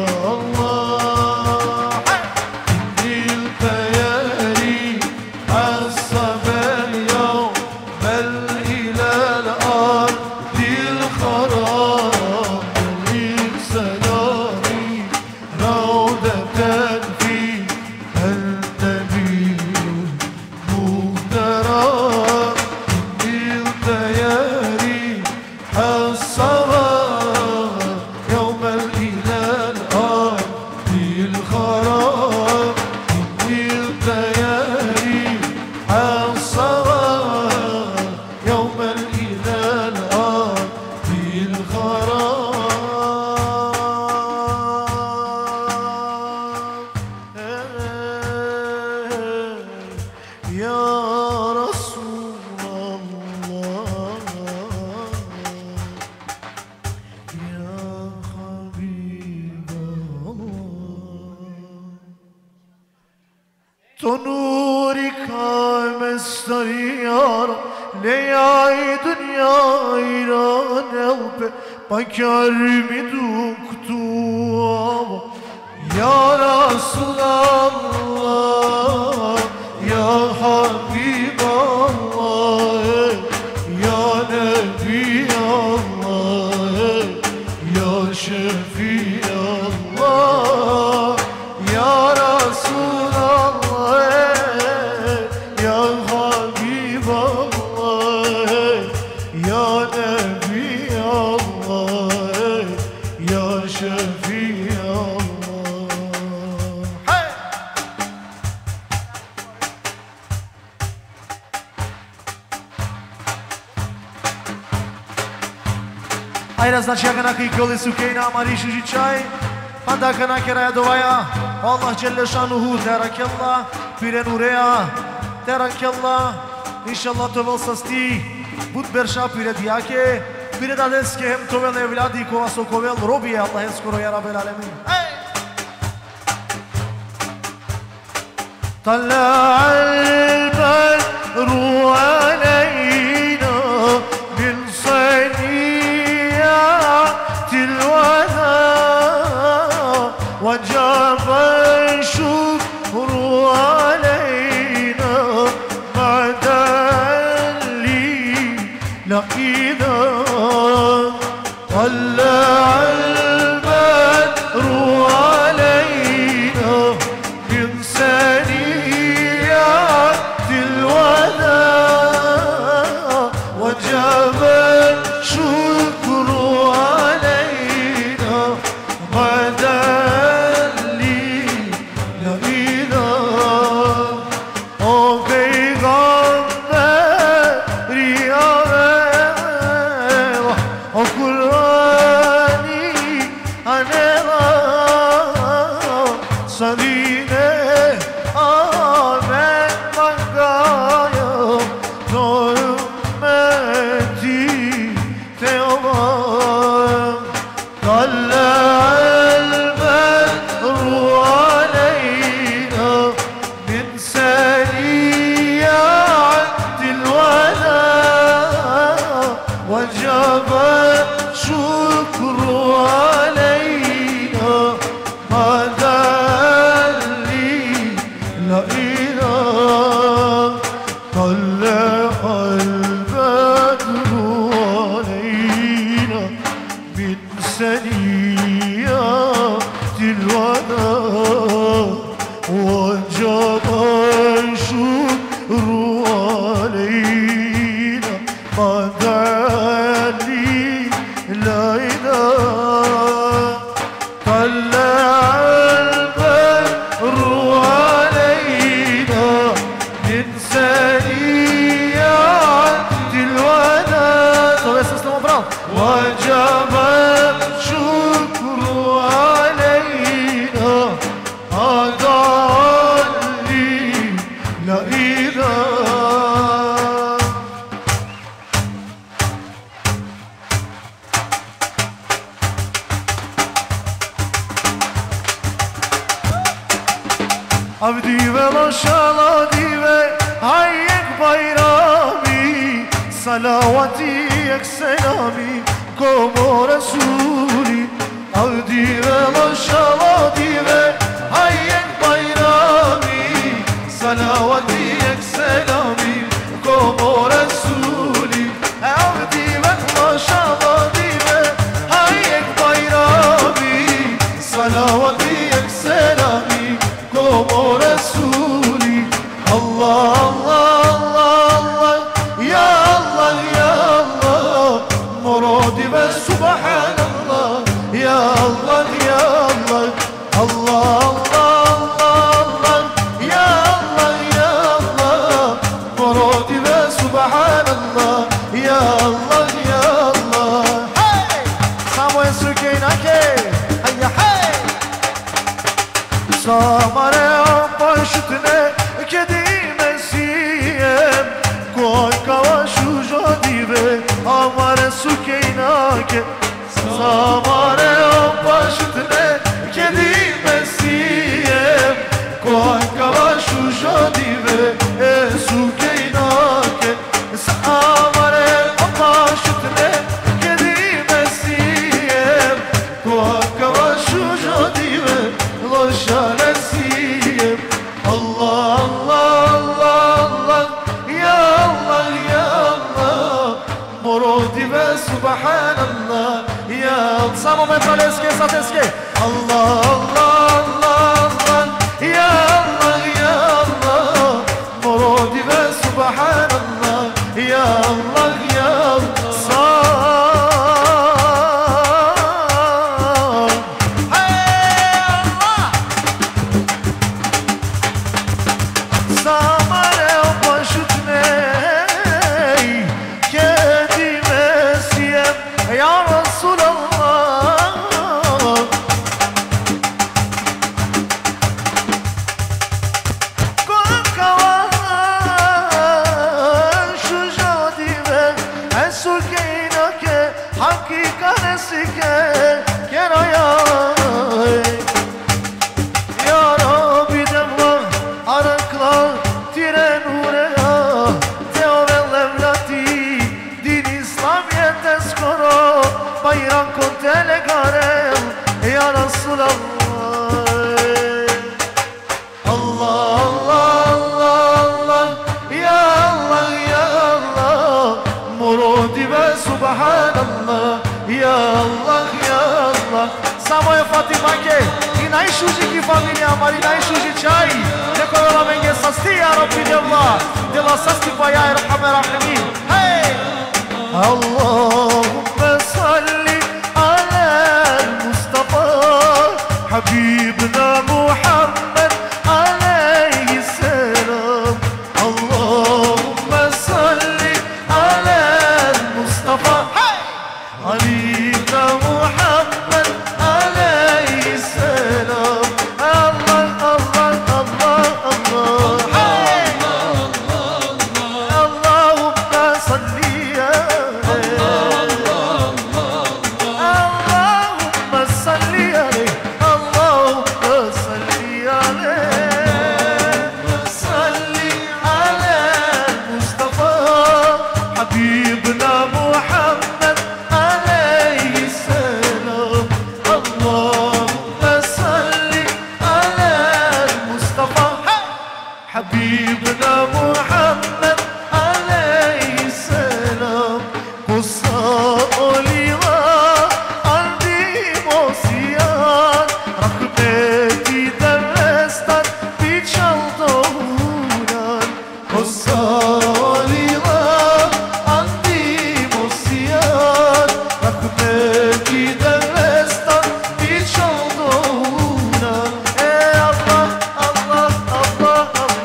الله نلت يا ريح الصبا اليوم بل إلى الأرض الخراب للسلام روضة فيها النبي مهترى نلت يا ريح الصبا يوم إلى الأرض الخراب نلت يا ريح الصبا يوم إلى الأرض الخراب يا رسول الله يا حبيب الله تنورك مستريار لياي دنيا إيران الب بكر مدوكتو يا رسول الله يا حبيب الله يا نبي الله يا شفيع الله يا رسول الله يا حبيب الله يا نبي الله يا شفيع الله Ajde znači aga nakaj koli su kejna marišu žičaj Anda ka nakera ya dovaya Allah Celle Şanuhu terakella Pire nureya terakella İnşallah tovel sasti Bud berša pire dijake Pire dadeske hem tovel evladi Kova sokovel robije Allah eskoro ya Rabbel Alemin طلع البدر علينا من صنيعة الوداع وجب الشكر علينا بعد اللي لقينا طلع البدر علينا من ثنيات الوداع وجب الشكر علينا بعد اللي لقينا او پیغمبر يا او قرآني انا سدينه آمن مقايا ظلمتي تيوم طلع البدر علينا من ثنيات الوداع وجب الشكر علينا هذا اللي لقينا طلع البدر علينا من ثنيات الوداع وجب الشكر علينا هذا اللي لقينا طلع البدر علينا من ثنيات الوداع وجب الشكر علينا Avdi ve loşala dive hayyek bayrami Salavati ek selami komo Resuli Avdi ve loşala dive hayyek bayrami Salavati ek selami komo Resuli Avdi ve loşala dive hayyek bayrami Salavati ek selami komo Resuli Allah Allah Allah Allah Ya Allah Ya Allah Muradi ve Subhanallah Ya Allah Ya Allah Allah Allah Allah Allah Ya Allah Ya Allah Muradi ve Subhanallah Ya Allah Ya Allah Hey! Samuel Sukeynake Hayya hey! Samare paştne kedime siyem Koy kavaşu jodive amare sukeynake Samare paştne kedime siyem Koy kavaşu jodive e sukeynake Samare paştne kedime siyem Koy kavaşu jodive Loşanesiyem Allah Allah Allah Allah Ya Allah Ya Allah Morodi ve Subhanallah Ya Allah Samo metraleske sateske Allah Allah Allah Allah Ya Allah Ya Allah Morodi ve Subhanallah Ya Allah Ya Allah Bayram kontele garem Ya Resulallah Allah Allah Allah Allah Ya Allah Ya Allah Murodi ve Subhanallah Ya Allah Ya Allah Samoje Fatima ke I najšuži ki familija Mari najšuži čaj Neko je lamenge sasti Ya Rabbi Dela Dela sasti pa ya Irhame Rahimin Hey Allahümme salli alel Mustafa Habibna Muhammed aleyhisselam Allahümme salli alel Mustafa Habibna Muhammed aleyhisselam Allah Allah Allah Allah Allahümme salli حبيبنا محمد عليه السلام قصة لما عندي موسيان ركبتي درستان بيتشالدونا قصة لما عندي موسيان ركبتي درستان بيتشالدونا يا الله الله الله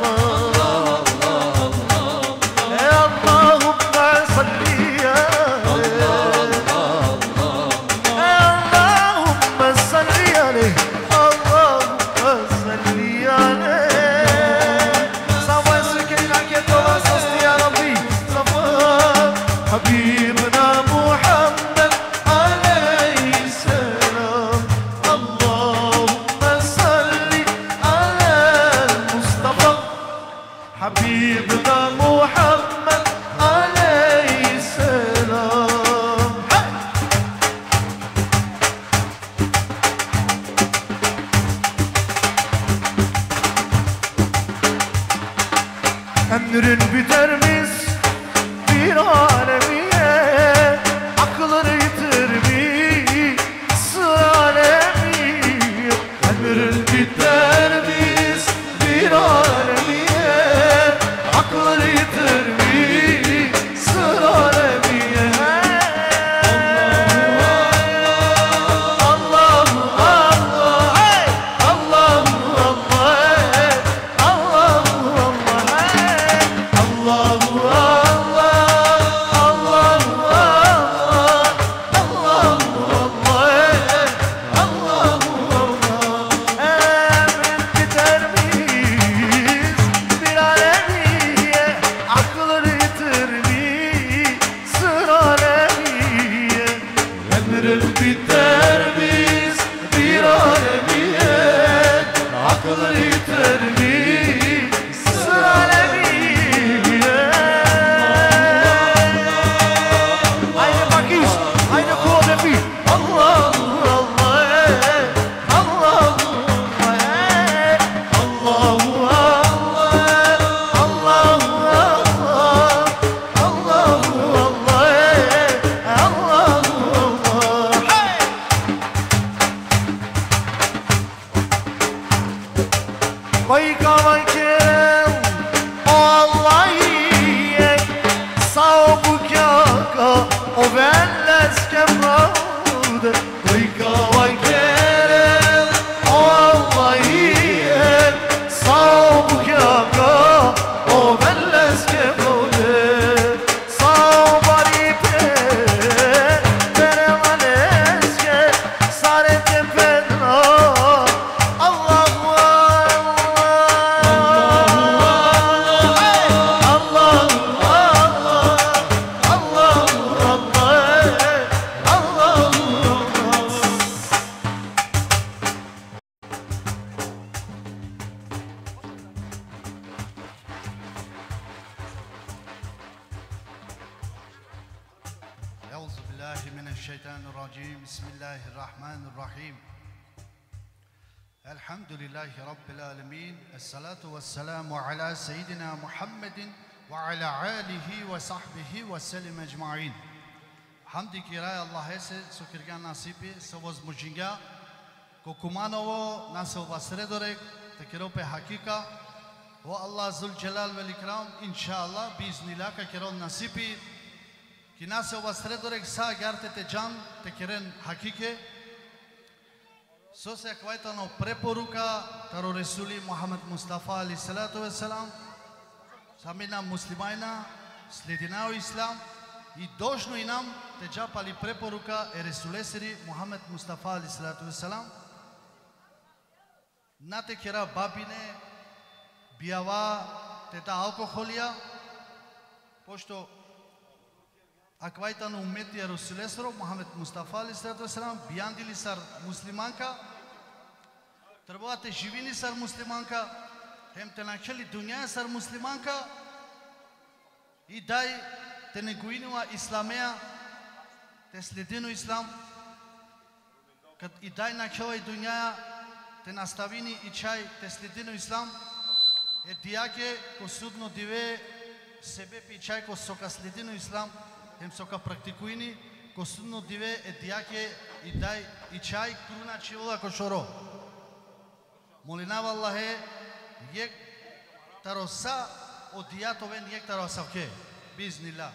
حبيبنا محمد عليه السلام اللهم صل على ölür biter biz bir alemiye, akıl yeter biz sır alemiye. Aynı bakış, aynı kol efi. Allah Allah Allah Euzubillahimineşşeytanirracim. Bismillahirrahmanirrahim. Elhamdülillahi Rabbil alemin. Esselatu vesselamu ala seyyidina Muhammedin ve ala alihi ve sahbihi ve sellim ecmain. Hamdi kiray Allah'e se sokirgan nasibi savaz mujinga kokumanovo nasıl vasredorek tekirope hakika ve Allah zul celal vel ikram inşallah biiznillah ka kiron nasibi ki nasıl vasredorek sa garte te can te kiren hakike sos akvaitano preporuka taro Resuli Muhammad Mustafa aleyhissalatu vesselam samina muslimaina sledinao islam i došno i nam te džapali preporuka e Resuleseri Muhammed Mustafa aleyhissalatu vesselam na te kera babine bijava te ta alkoholija pošto akvajtanu umetija Resulesero Muhammed Mustafa aleyhissalatu vesselam bijandili sar muslimanka trebate živini sar muslimanka hem te načeli dunja sar muslimanka i daj te neguinua islamea, te sledinu islam, kad i daj na kjoj dunjaja, te nastavini i čaj, te sledinu islam, e dijake ko sudno dive sebe pi čaj ko soka sledinu islam, hem soka praktikuini, ko sudno dive e dijake i daj i čaj kruna čivola ko šoro. Molinava Allahe, jek tarosa o dijatoven jek tarosavke. Biiznillah.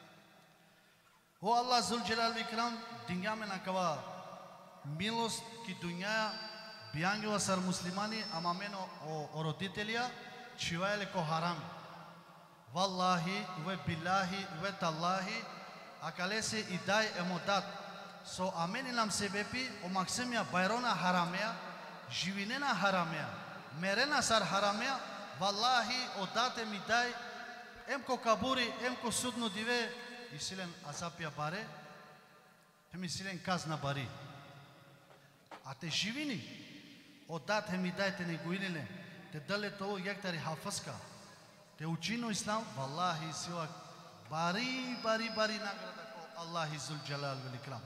O Allah Zul Celal ve İkram dünya में nakava milost ki dünya biangila sar muslimani ama men o roditelja čivajele ko haram. Wallahi ve billahi ve tallahi akalese idai emodat so ameni nam sebebi o maksimia bayrona haramea jivinena haramea merena sar haramea wallahi o date midai em ko kaburi, em ko sudno dive, isilen azapja bare, hem isilen kazna bari. A te živini, odat hem i daj te neguinile, te dale to jektari hafazka, te učinu islam, vallahi sila bari, bari, bari nagrada ko Allahi zul jalal vel ikram.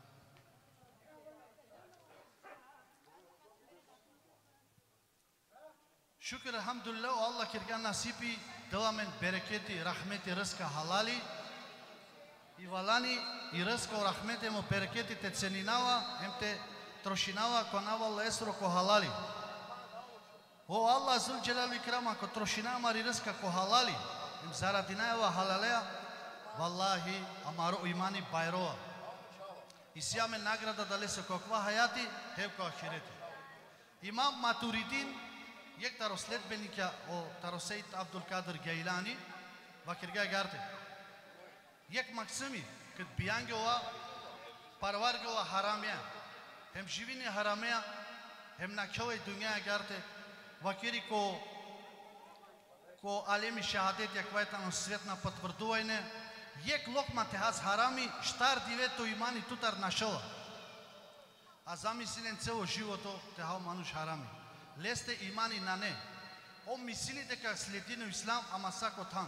Şükür elhamdülillah o Allah kirgan nasibi devamen bereketi, rahmeti, rızka halali i valani i rızka o rahmeti mo bereketi te ceninava hem te trošinava ko naval esro ko halali. O Allah zul celal ikram ako trošinava i rızka ko halali hem zaradinava halalea vallahi amaro imani bayroa. I sjame nagrada dale se kokva hayati hem ko ahireti. İmam Maturidin یک تارو sledbeni kja o taro Sejt Abdul Kadir Geilani vakirga garte. Jek maksimi kët bijange ova parvarge ova haramja hem živini haramja hem na kjove dunja garte vakiri ko ko alemi shahadet jak vajtano svetna potvrduvajne Jek lokma te haz harami, štar diveto imani tutar našao. A zamislite celo životo te hao manuš harami. Leste imani na ne. O mislite ka sledinu islam, ama sako tan.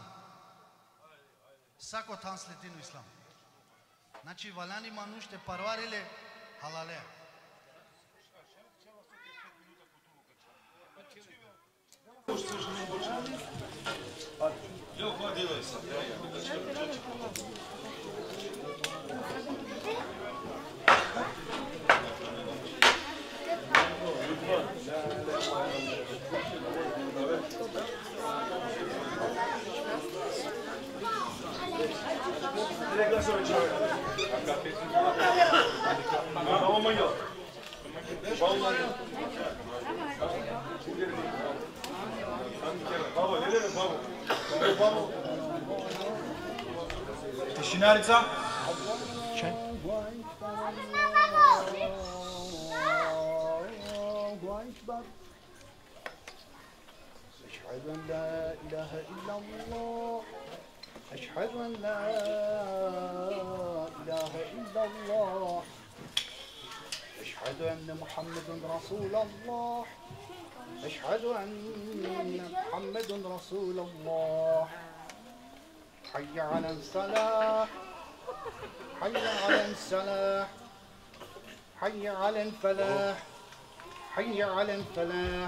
Sako tan sledinu islam. Znači valjani manuš te parvarile halale. Тишинarica. أشهد أن لا إله إلا الله أشهد أن لا إله إلا الله أشهد أن محمد رسول الله أشهد أن محمد رسول الله حي على الصلاة حي على الصلاة حي على الفلاح حي على الفلاح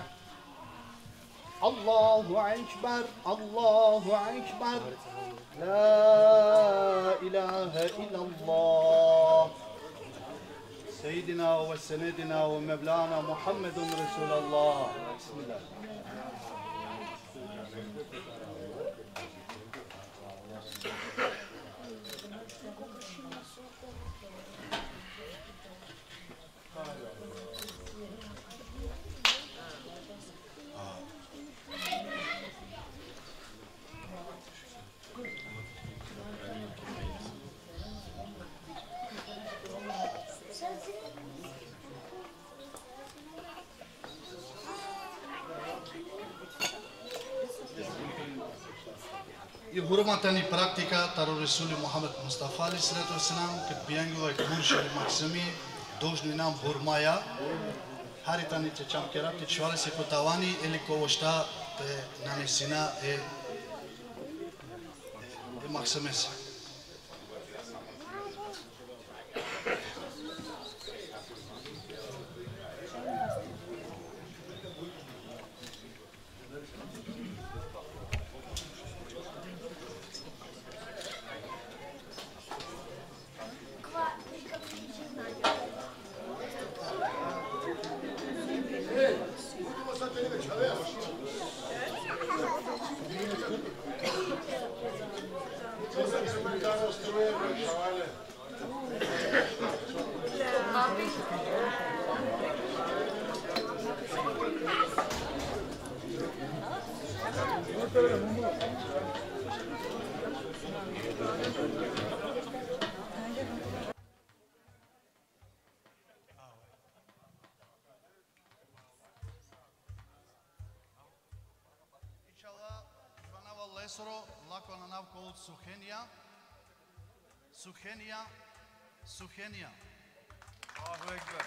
الله أكبر الله أكبر لا إله إلا الله سيدنا وسندنا ومولانا محمد رسول الله بسم الله I hurmatani praktika taro Resuli Muhammed Mustafa ali sallatu wasalam kad biangu ai kurshi maksimi должни нам бурмая харитани те чамкера те чвали се котавани или ковошта те нанесина е е максимес. Lako na navko od Suhenija, Suhenija, Suhenija. Allahu Ekber.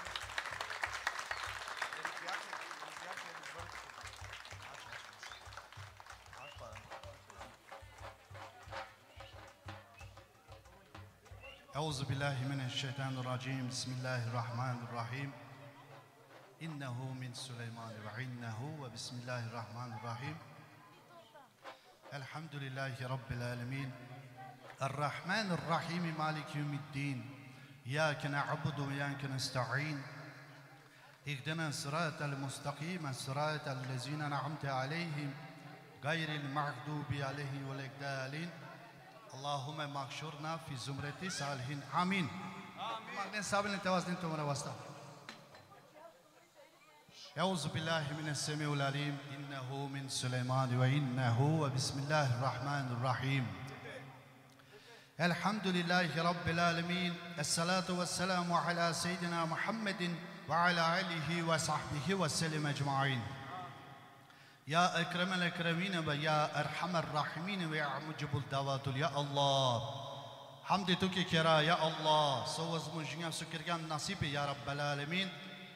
أعوذ بالله من الشيطان الرجيم بسم الله الرحمن الرحيم إنه من سليمان وإنه وبسم الله الرحمن الرحيم الحمد لله رب العالمين الرحمن الرحيم مالك يوم الدين إياك نعبد وإياك نستعين اهدنا الصراط المستقيم صراط الذين أنعمت عليهم غير المغضوب عليهم ولا الضالين اللهم مغشرنا في زمرة صالحين آمين آمين أعوذ بالله من السميع العليم إنه من سليمان وإنه وبسم الله الرحمن الرحيم الحمد لله رب العالمين الصلاة والسلام على سيدنا محمد وعلى آله وصحبه وسلم أجمعين يا أكرم الأكرمين ويا أرحم الراحمين ويا مجيب الدعوات يا الله حمد تو که کرا یا الله سوز مجنگم سکرگان نصیب یا رب العالمین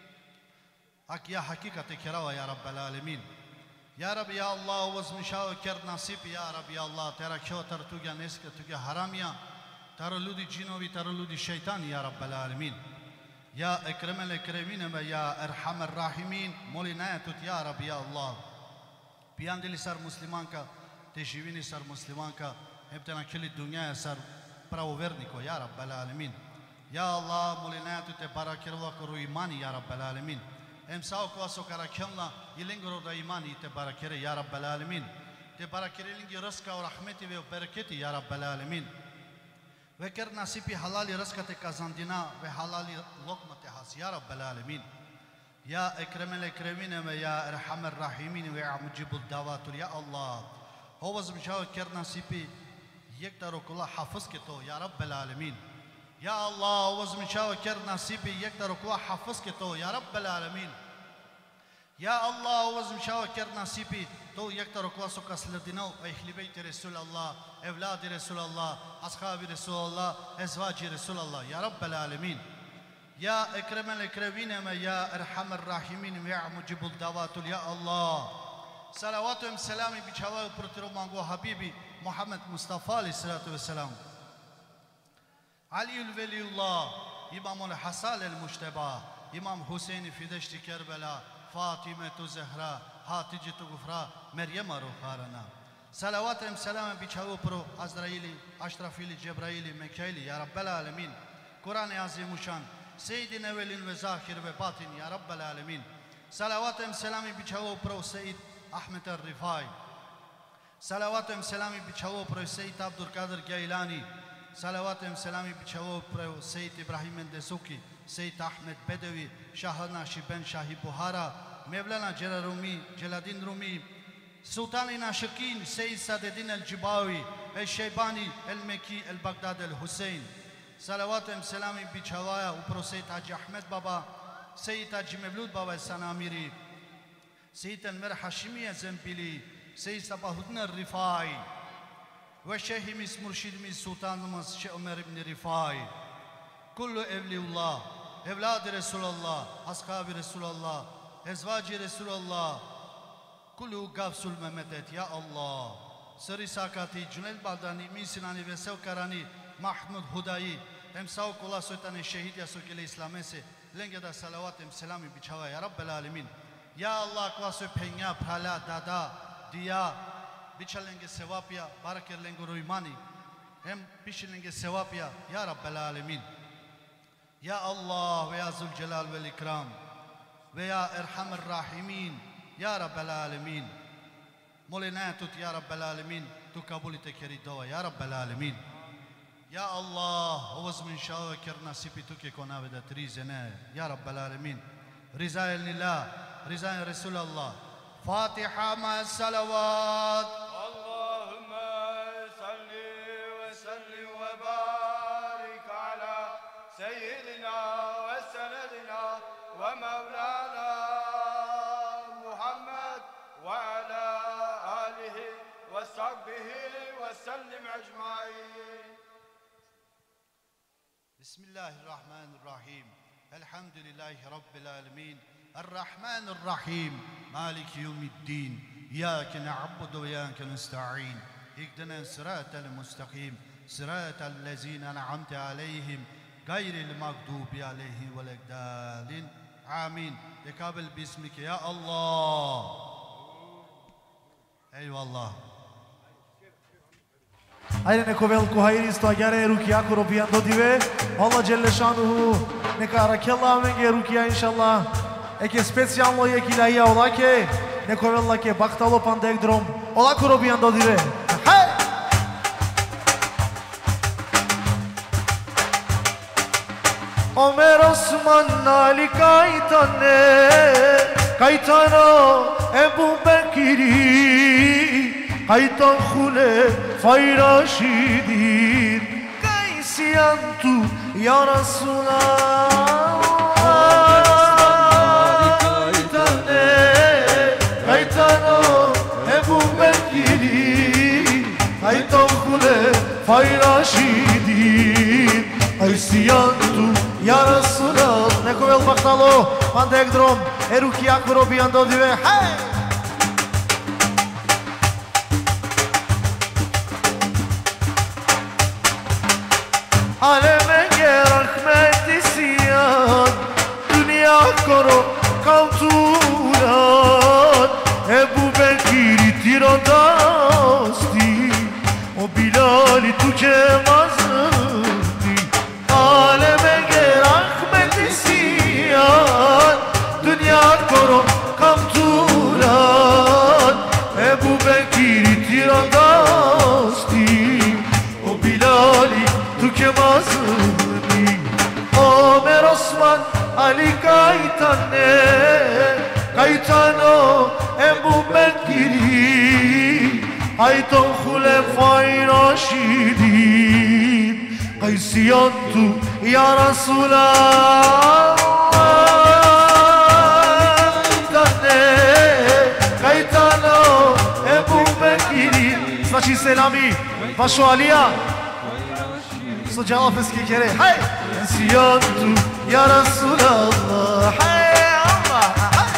اک یا حقیقت کرا یا رب العالمین یا رب یا الله وز مشاو کرد نصیب یا رب یا الله تیرا کیو تر تو گیا نسک تو گیا حرامیا تر لودی جنوبی تر لودی شیطان یا رب العالمین یا اکرم الاکرمین و یا ارحم الراحمین مولی نایتوت یا رب یا الله بیان دلی سر مسلمان کا تشوینی سر مسلمان کا ابتنا کلی دنیا سر براوورنی کو یا رب العالمین یا الله مولی نایتوت باراکروا کرو ایمانی یا رب العالمین امساو کواسو کرا کلنا یلنگرو دا ایمانی ته باراکره یا رب العالمین ته باراکره لنگی رزق و رحمتی و برکتی یا رب العالمین و کر نصیبی حلالی رزقت کازاندینا و حلالی لقمت حاس یا رب العالمین یا اکرم الاکرمین و یا ارحم الراحمین و مجیب الدعوات یا الله هو وزمشاو کر نصیبی یک دارو کلا حافظ که تو یا رب العالمین یا الله وزمشاو کر نصیبی یک دارو کلا حافظ که تو یا رب العالمین یا الله وزمشاو کر نصیبی تو یک دارو کلا سو کسل دینو و اهل بیت رسول الله اولاد رسول الله اصحاب رسول الله ازواج رسول الله یا رب العالمین یا اکرم الاکرمین و یا ارحم الراحمین و یا مجیب الدعوات یا الله صلوات و سلامی بیچاوه پرترو مانگو حبیبی محمد مصطفى علیه السلام علی الولی الله امام الحسال المجتبى امام حسین فی دشت کربلا فاطمه زهرا حاتجه غفرا مریم روخارنا صلوات و سلام بیچاوه پرو عزرائیل اشرفیل جبرائیل میکائیل یا رب العالمین قرآن عظیم شان سید اولین و ظاهر و باطن یا رب العالمین صلوات و سلام بیچاوه پرو سید احمد الرفاعی صلوات و سلامی بیچاوه پرو سید عبدالقادر گیلانی صلوات و سلامی بیچاوه پرو سید ابراهیم اندسوکی سید احمد بدوی شاه ناشی بن شاهی بخارا مولانا جلال رومی جلالدین رومی سلطان ناشکین سید سعدالدین الجباوی الشیبانی المکی البغداد الحسین صلوات و سلامی بیچاوه پرو سید حاج احمد بابا سید حاج مولود بابا سنامیری سید المر حشیمی زنبیلی سید صباح الرفاعی و شیخ میس مرشد میس سلطان مس شیخ عمر ابن رفاعی کل اولی الله اولاد رسول الله اصحاب رسول الله ازواج رسول الله کل گفس الممدت یا الله سری ساکاتی جنید بالدانی میسنانی و سوکرانی محمود هدایی امساو کلا سویتان شهید یا سوکل اسلامه سے لنگه دا صلوات ام سلامی بیچاوا یا رب العالمین یا الله کلاسو پینیا پھالا دادا دیا بیچلنگه سوابیا بارکر لنگو رویمانی هم بیچلنگه سوابیا یا رب العالمین یا الله و یا ذوالجلال والاکرام و یا ارحم الراحمین یا رب العالمین مولانا تو یا رب العالمین تو قبول تکری دعا یا رب العالمین یا الله هوز من شاء کر نصیبی تو که کنا بدت ریزنه یا رب العالمین رضای الله رضای رسول الله فاتحه مع الصلوات اللهم صل وسلم وبارك على سيدنا وسندنا ومولانا محمد وعلى آله وصحبه وسلم أجمعين. بسم الله الرحمن الرحيم الحمد لله رب العالمين الرحمن الرحيم مالك يوم الدين إياك نعبد وإياك نستعين اهدنا الصراط المستقيم صراط الذين أنعمت عليهم غير المغضوب عليهم ولا الضالين آمين تقبل باسمك يا الله أيوة الله Ajde neko veliko hajri isto agare ruki jako robijan dodive. Allah Đelle šanuhu neka rakella menge rukija inšallah. Eke specijalno je kilahija olake. Neko velike baktalo pandek drom. Olako robijan dodive. Hej! Ömer Osman Ali Kaytane Kaytano Ebu Bekiri Kaytan Hulefai Raşidin Kaysiyan tu ya Resulallah Kaytane Kaytano Ebu Bekiri Kaytan Hulefai Raşidin Isyan tu ya Resulallah. Neko vel baktalo, mandek drom, eruki akvaro biyando dive. Hey! Aleme gel rahmet isyan, dünya koro kalturan. Ebu Bekir'i tirodasti, o Bilal'i tu kemazdi. Aleme gel rahmet isyan, dünya koro kalturan. Ebu Bekir'i tirodasti, o Bilal'i tu kemazdi. Ömer Osman Ali Kaytane, Kaytano Ebu Bekir'i, Ayton Hulefai Raşidin. Kaysiyan tu ya Resulallah. Kaytane, Kaytano Ebu Bekir'i. Znači selami, vašu Alija. So cevap eski kere. Hey! Kaysiyan tu ya Resulallah. Hey Allah. Hey!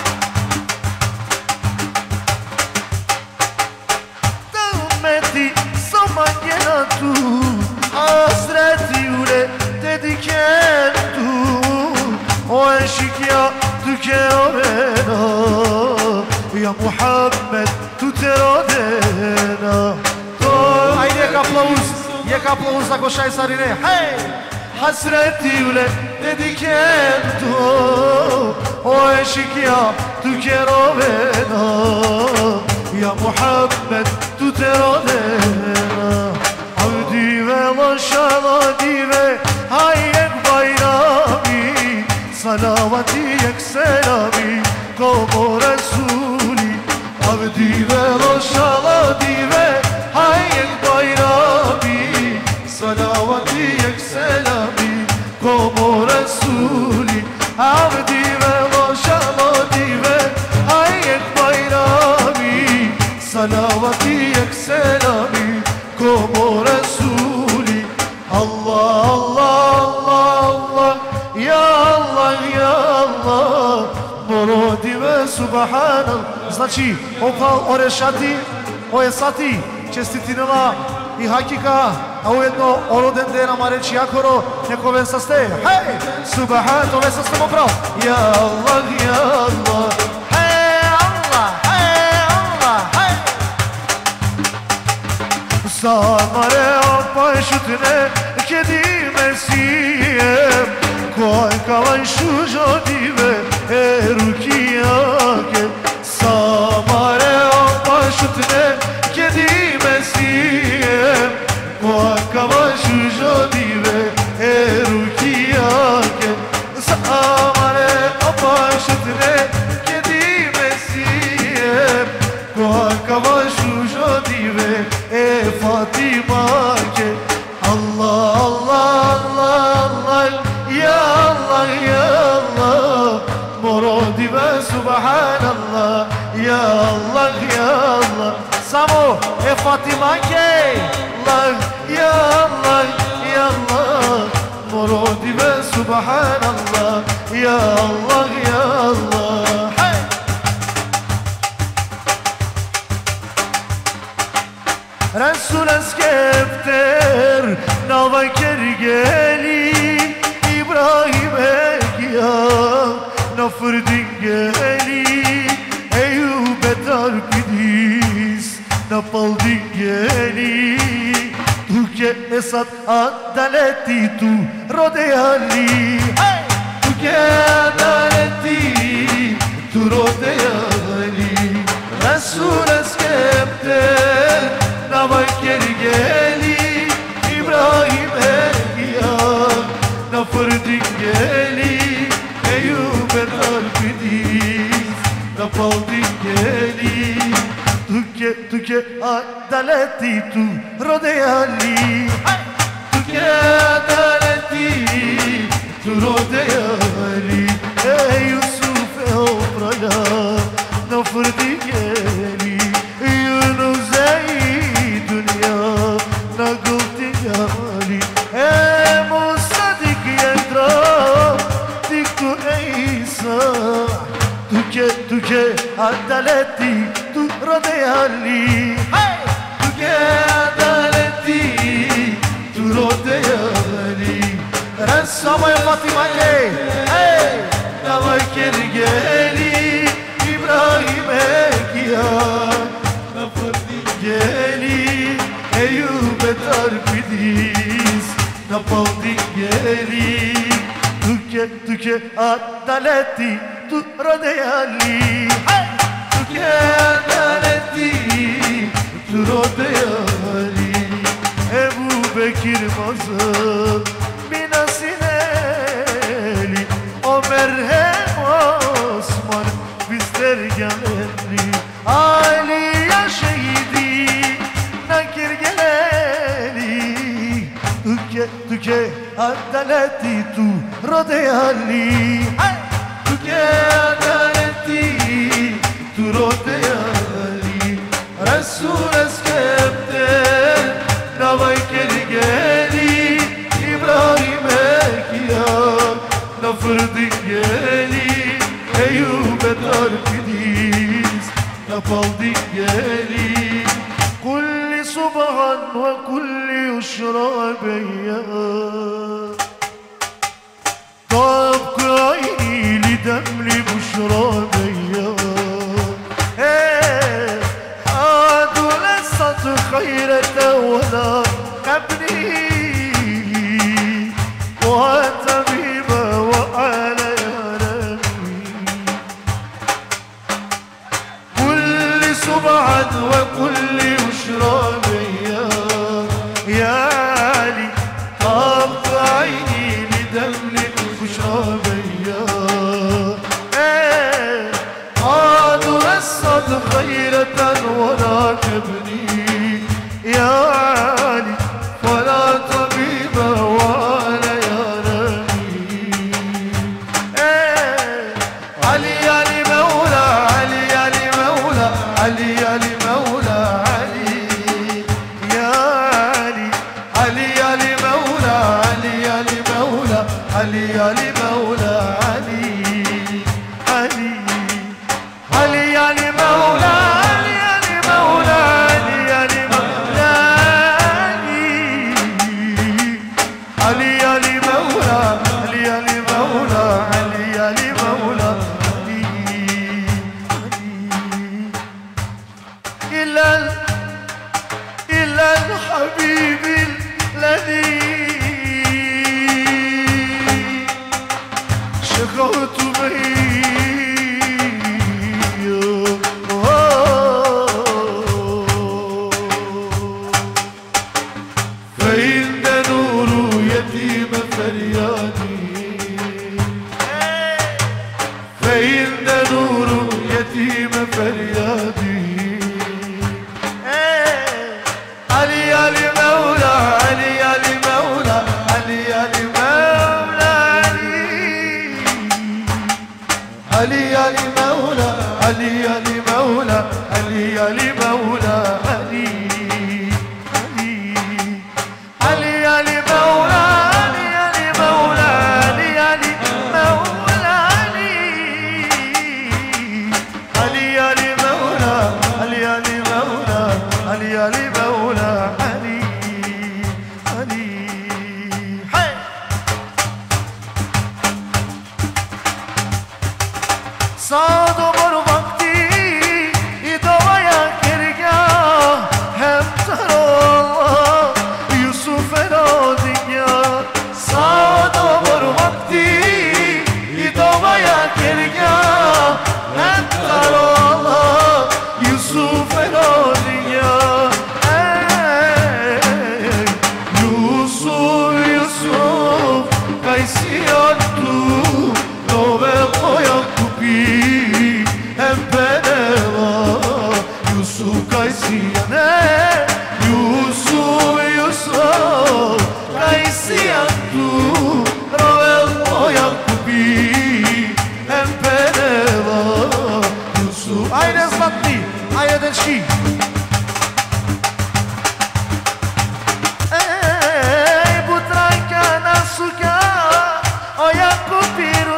Dağmeti zaman gelen tu, hasreti ule dediken tu. O eşik ya tükero bena, ya Muhammed tutero dena. Haydi yek aplauz, yek aplauz da koşay sarine. Hey! Hasreti ule dediken tu, o eşik ya tükero bena, ya Muhammed tutero dena. Avdi ve maşala dive hayyek bayrami, salavati yek selami komo Resuli. Avdi ve maşala dive hayyek bayrami, salavati yek selami komo Resuli. Avdi ve maşala dive hayyek bayrami, salavati yek selami komo Resuli. Allah Allah Allah Allah, ya Allah ya Allah, morodi ve subhanallah. Znači, opal orešati, ojesati, čestitinama i hakika, a ujedno oroden denama reći jakoro, neko ven sa ste. Hej, subhan, to ven sa ste poprav. Ja Allah, ja Allah, hej Allah, hej Allah, hej. Samare opaj šutne, kedi mesijem, koj kavan šužo dive, eruki jake. Samare opaj šutne, kedi mesijem, koj kavan šužo dive, eruki jake. Samare opaj šutne, kedi mesijem, koj kavan šužo dive, e Fatima ke. Allah Allah Allah Allah, ya Allah ya Allah, morodi ve subhanallah. Ya Allah ya Allah, Samo e Fatima ke. Allah ya Allah ya Allah, morodi ve subhanallah. Ya Allah ya Allah. Hey! Resul eskepter navaker geli, İbrahim egya nafırdin geli, Eyüp etar pidis napaldin geli. Tuke esat adaleti tu rodeyali. Hey! Tuke adaleti tu rodeyali. Resul eskepter navaker geli, İbrahim egya nafırdin geli, Eyüp etar pidis napaldin geli. Tuke tuke adaleti tu rodeyali. Tuke adaleti tu rodeyali. Ey Yusuf e obrala nafırdi geli, Yunus ey dünya nagıldi gali. E Musa dik che adaletti tu rodeali hey tu che adaletti tu rodeali Ressama Fatima che hey Dava kergeli İbrahim Ekiya Geli Eyüp Tarpidiz Napaldi geli Tuke tuke adaleti tu rodeali Tuke adaleti tu rodeali Ebu Bekir mazı Minasineli Ömer hem Osman bizler geleli Ali ya şehidi nakir geleli Tuke tuke adaleti tu rodeali Tuke adaleti tu rodeali Resul eskepte Navay kergeli İbrahim Ekiya Nafırdı geli Eyüp Tarpidiz Napaldi geli Kulli subhan ve kulli yuşrabeyya Tabkı aynili demli buşrabeyya Adu lesatı hayrete vela kabni وطبيبا وعلى ربي كل سبعة وكل مشربي يا علي طب عيني لدمك مشربي قالوا الصد خيرة ولا كبني يا علي ولا طبيب ولا علي علي مولى علي يا علي علي علي مولى علي علي مولى علي علي مولى علي علي علي علي مولى علي علي مولى علي علي مولى علي علي علي مولى علي علي مولى علي علي مولى إلا إلا الحبيب الذي شكوت به فإن نور يتيم فريادي فإن نور يتيم فريادي علي علي مولى علي علي مولى علي علي مولى علي علي علي مولى علي علي مولى علي علي مولى علي علي علي مولى علي علي مولى علي علي مولى علي علي مولى علي علي مولى علي علي مولى علي علي حي صاد عمر وقتي يدويا كرجا هم ترى يوسف الودنيا صاد عمر وقتي يدويا كرجا هم ترى يوسف الودنيا يوسف يوسف كايسيان تو dove voglio cupì e beneva Yusuf Kaisiane Yusuf Yusuf Kaisian tu dove voglio cupì e beneva Yusuf Aynen Zlatni Aynen Şi Ey bu tranka nasuka o ya kupiru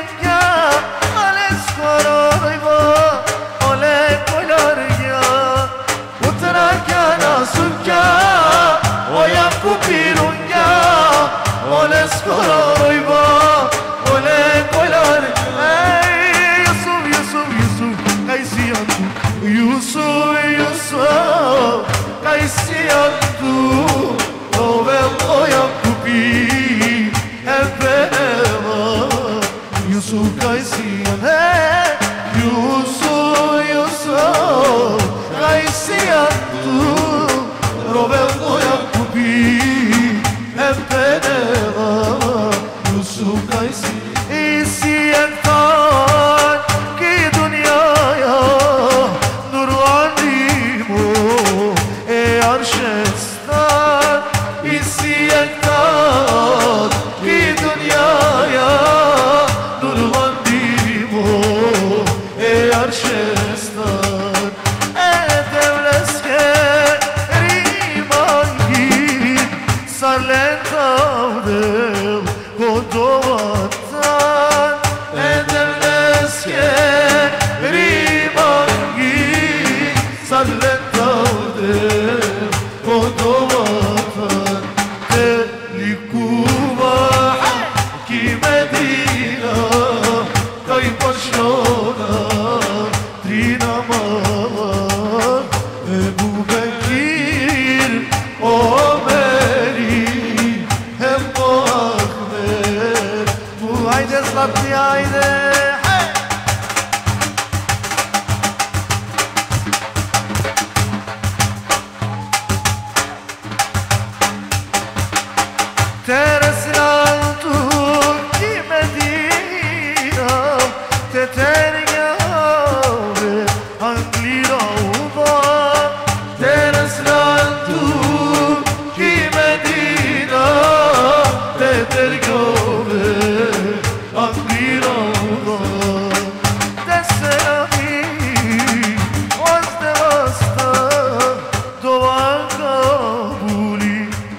Yusuf Kaysiyan he Yusuf Yusuf Kaysiyan tu Rovel koyak kubi Hep beneva Yusuf Kaysiyan İsiyen tan ki dünyaya Nurlanimo e arşestan İsiyen tan ki dünyaya Nurlanimo e arşestan E devleske rimangi Sarlentavdel Kodovatan E devleske rimangi Sarlentavdel Kodovatan Telikuva ki Medina Kaj pašona Trinamar Ebu Bekir Omeri Hem Muhammed Bu hayde zlatni hayde Teresin altun ki Medina Te tergave Anglira uva Teresin altun ki Medina Te tergave Anglira uva Te selami Vazde vasta Dovan kabuli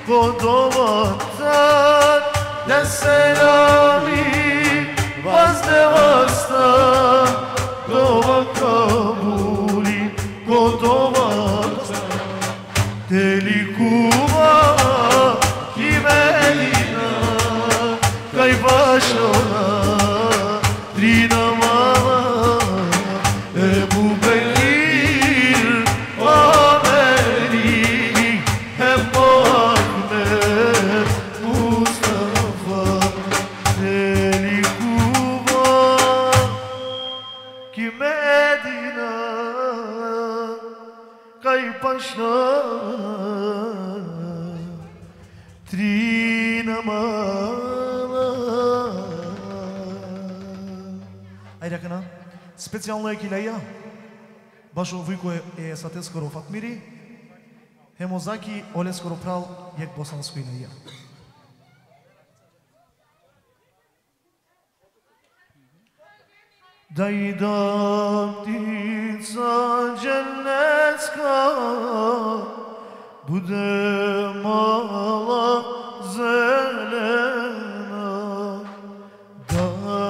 Kodovatan De selami Vazde vasta Dovan kabuli Kodovatan Telikuva ki Medina Kaj pašona Trinamama Ebu Bekir Omeri Hem Muhammed Mustafa Telikuva ki Medina Kaj pašona Trinamama Ajde këna, specijalno e kileja Basho vujko e sate skoro Fatmiri Hemozaki ole skoro pral jek bosansko ileja Da idam tica džennetska Bude mala zelena Da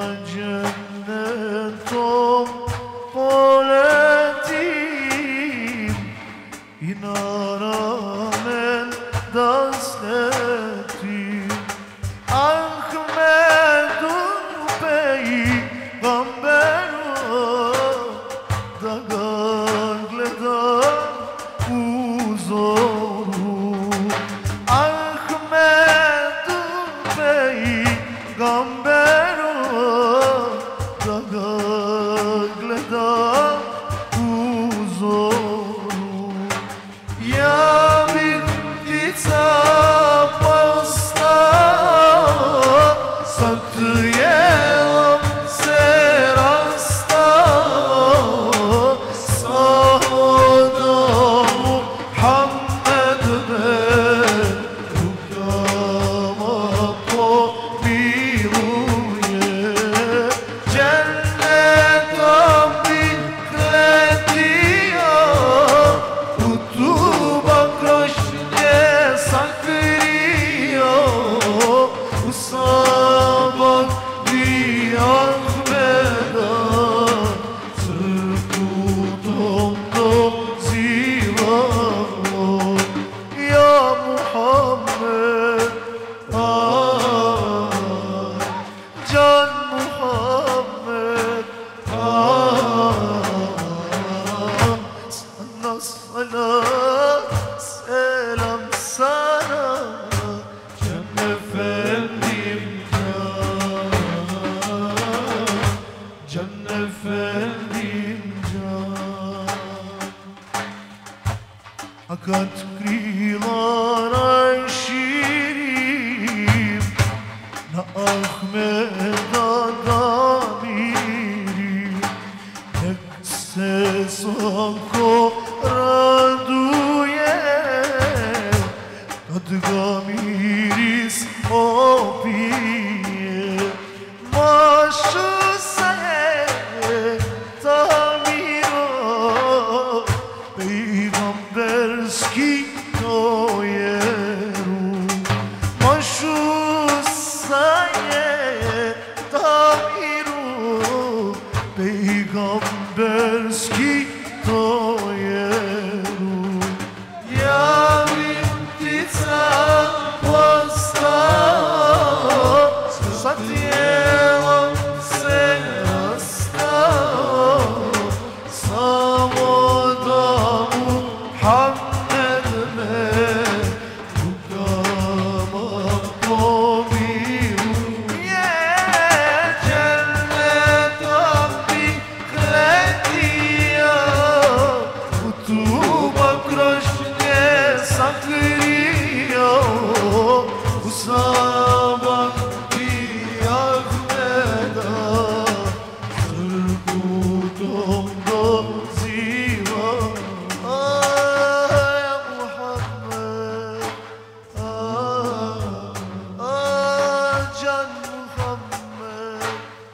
cennetom poletim I na ramen da sletim Ahmedu pejgamberu Da ga gledam u zoru efendim can. Hakat krilara şirim, na Ahmet Adamirim, nek ses anko raduje, tad gamiris opije, mašu se tamiro, pejgamberski to jeru, mašu se tamiro, pejgamberski to jeru. Javim ptica postao, sa tijelom se rastao, samo da Muhammed me rukama pomiruje. Cennetom bih letio, u tuba krošnje sakrio, u sabah bi Ahmeda trbutom doziva. Aj, Muhammed, aj, aj, can Muhammed,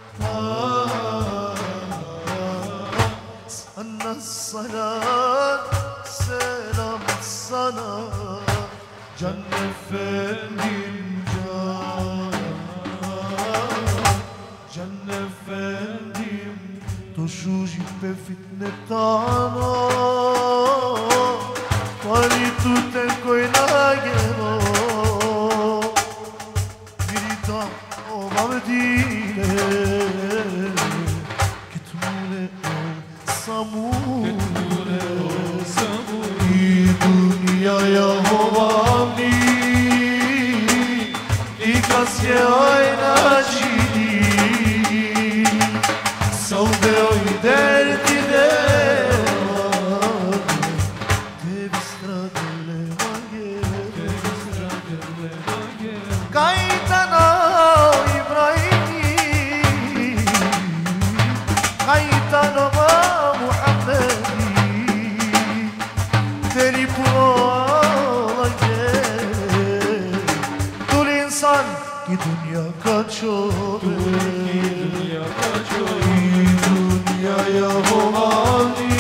aj, sana salat, selam sana, can efendim can, can efendim, toşuji pe fitnetano, pari tu te koynageno, virita o mavdile, ketmule o samule, i dünyaya hovamni, i kasje oynaçini, saude oy derdi devan, tebi stradele mage, kaytana İbrahim'i, kaytana Muhammed'i, deli puala gel, tul insan ki dünya kaçıyor, dünyaya hovani,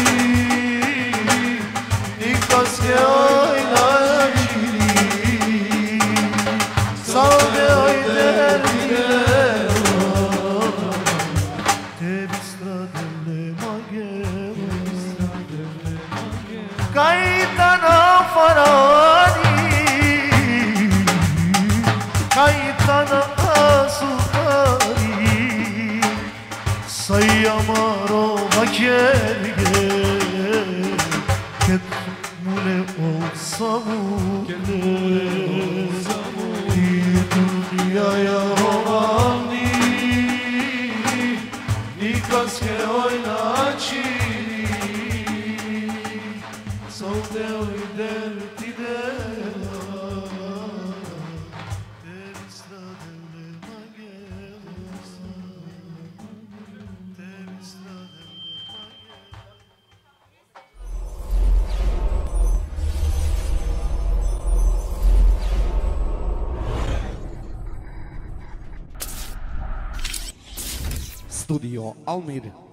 nikas ke oynaçini, saude oy derdine, tebi stradele mage, kaytana farani, kaytana sultani, sayamaro vakerge, ketmule olsamule, i dünyaya hovamni, nikas ke oynaçini, saude oy derdi devan, tebi stradele mage, tebi stradele mage. Studio Almir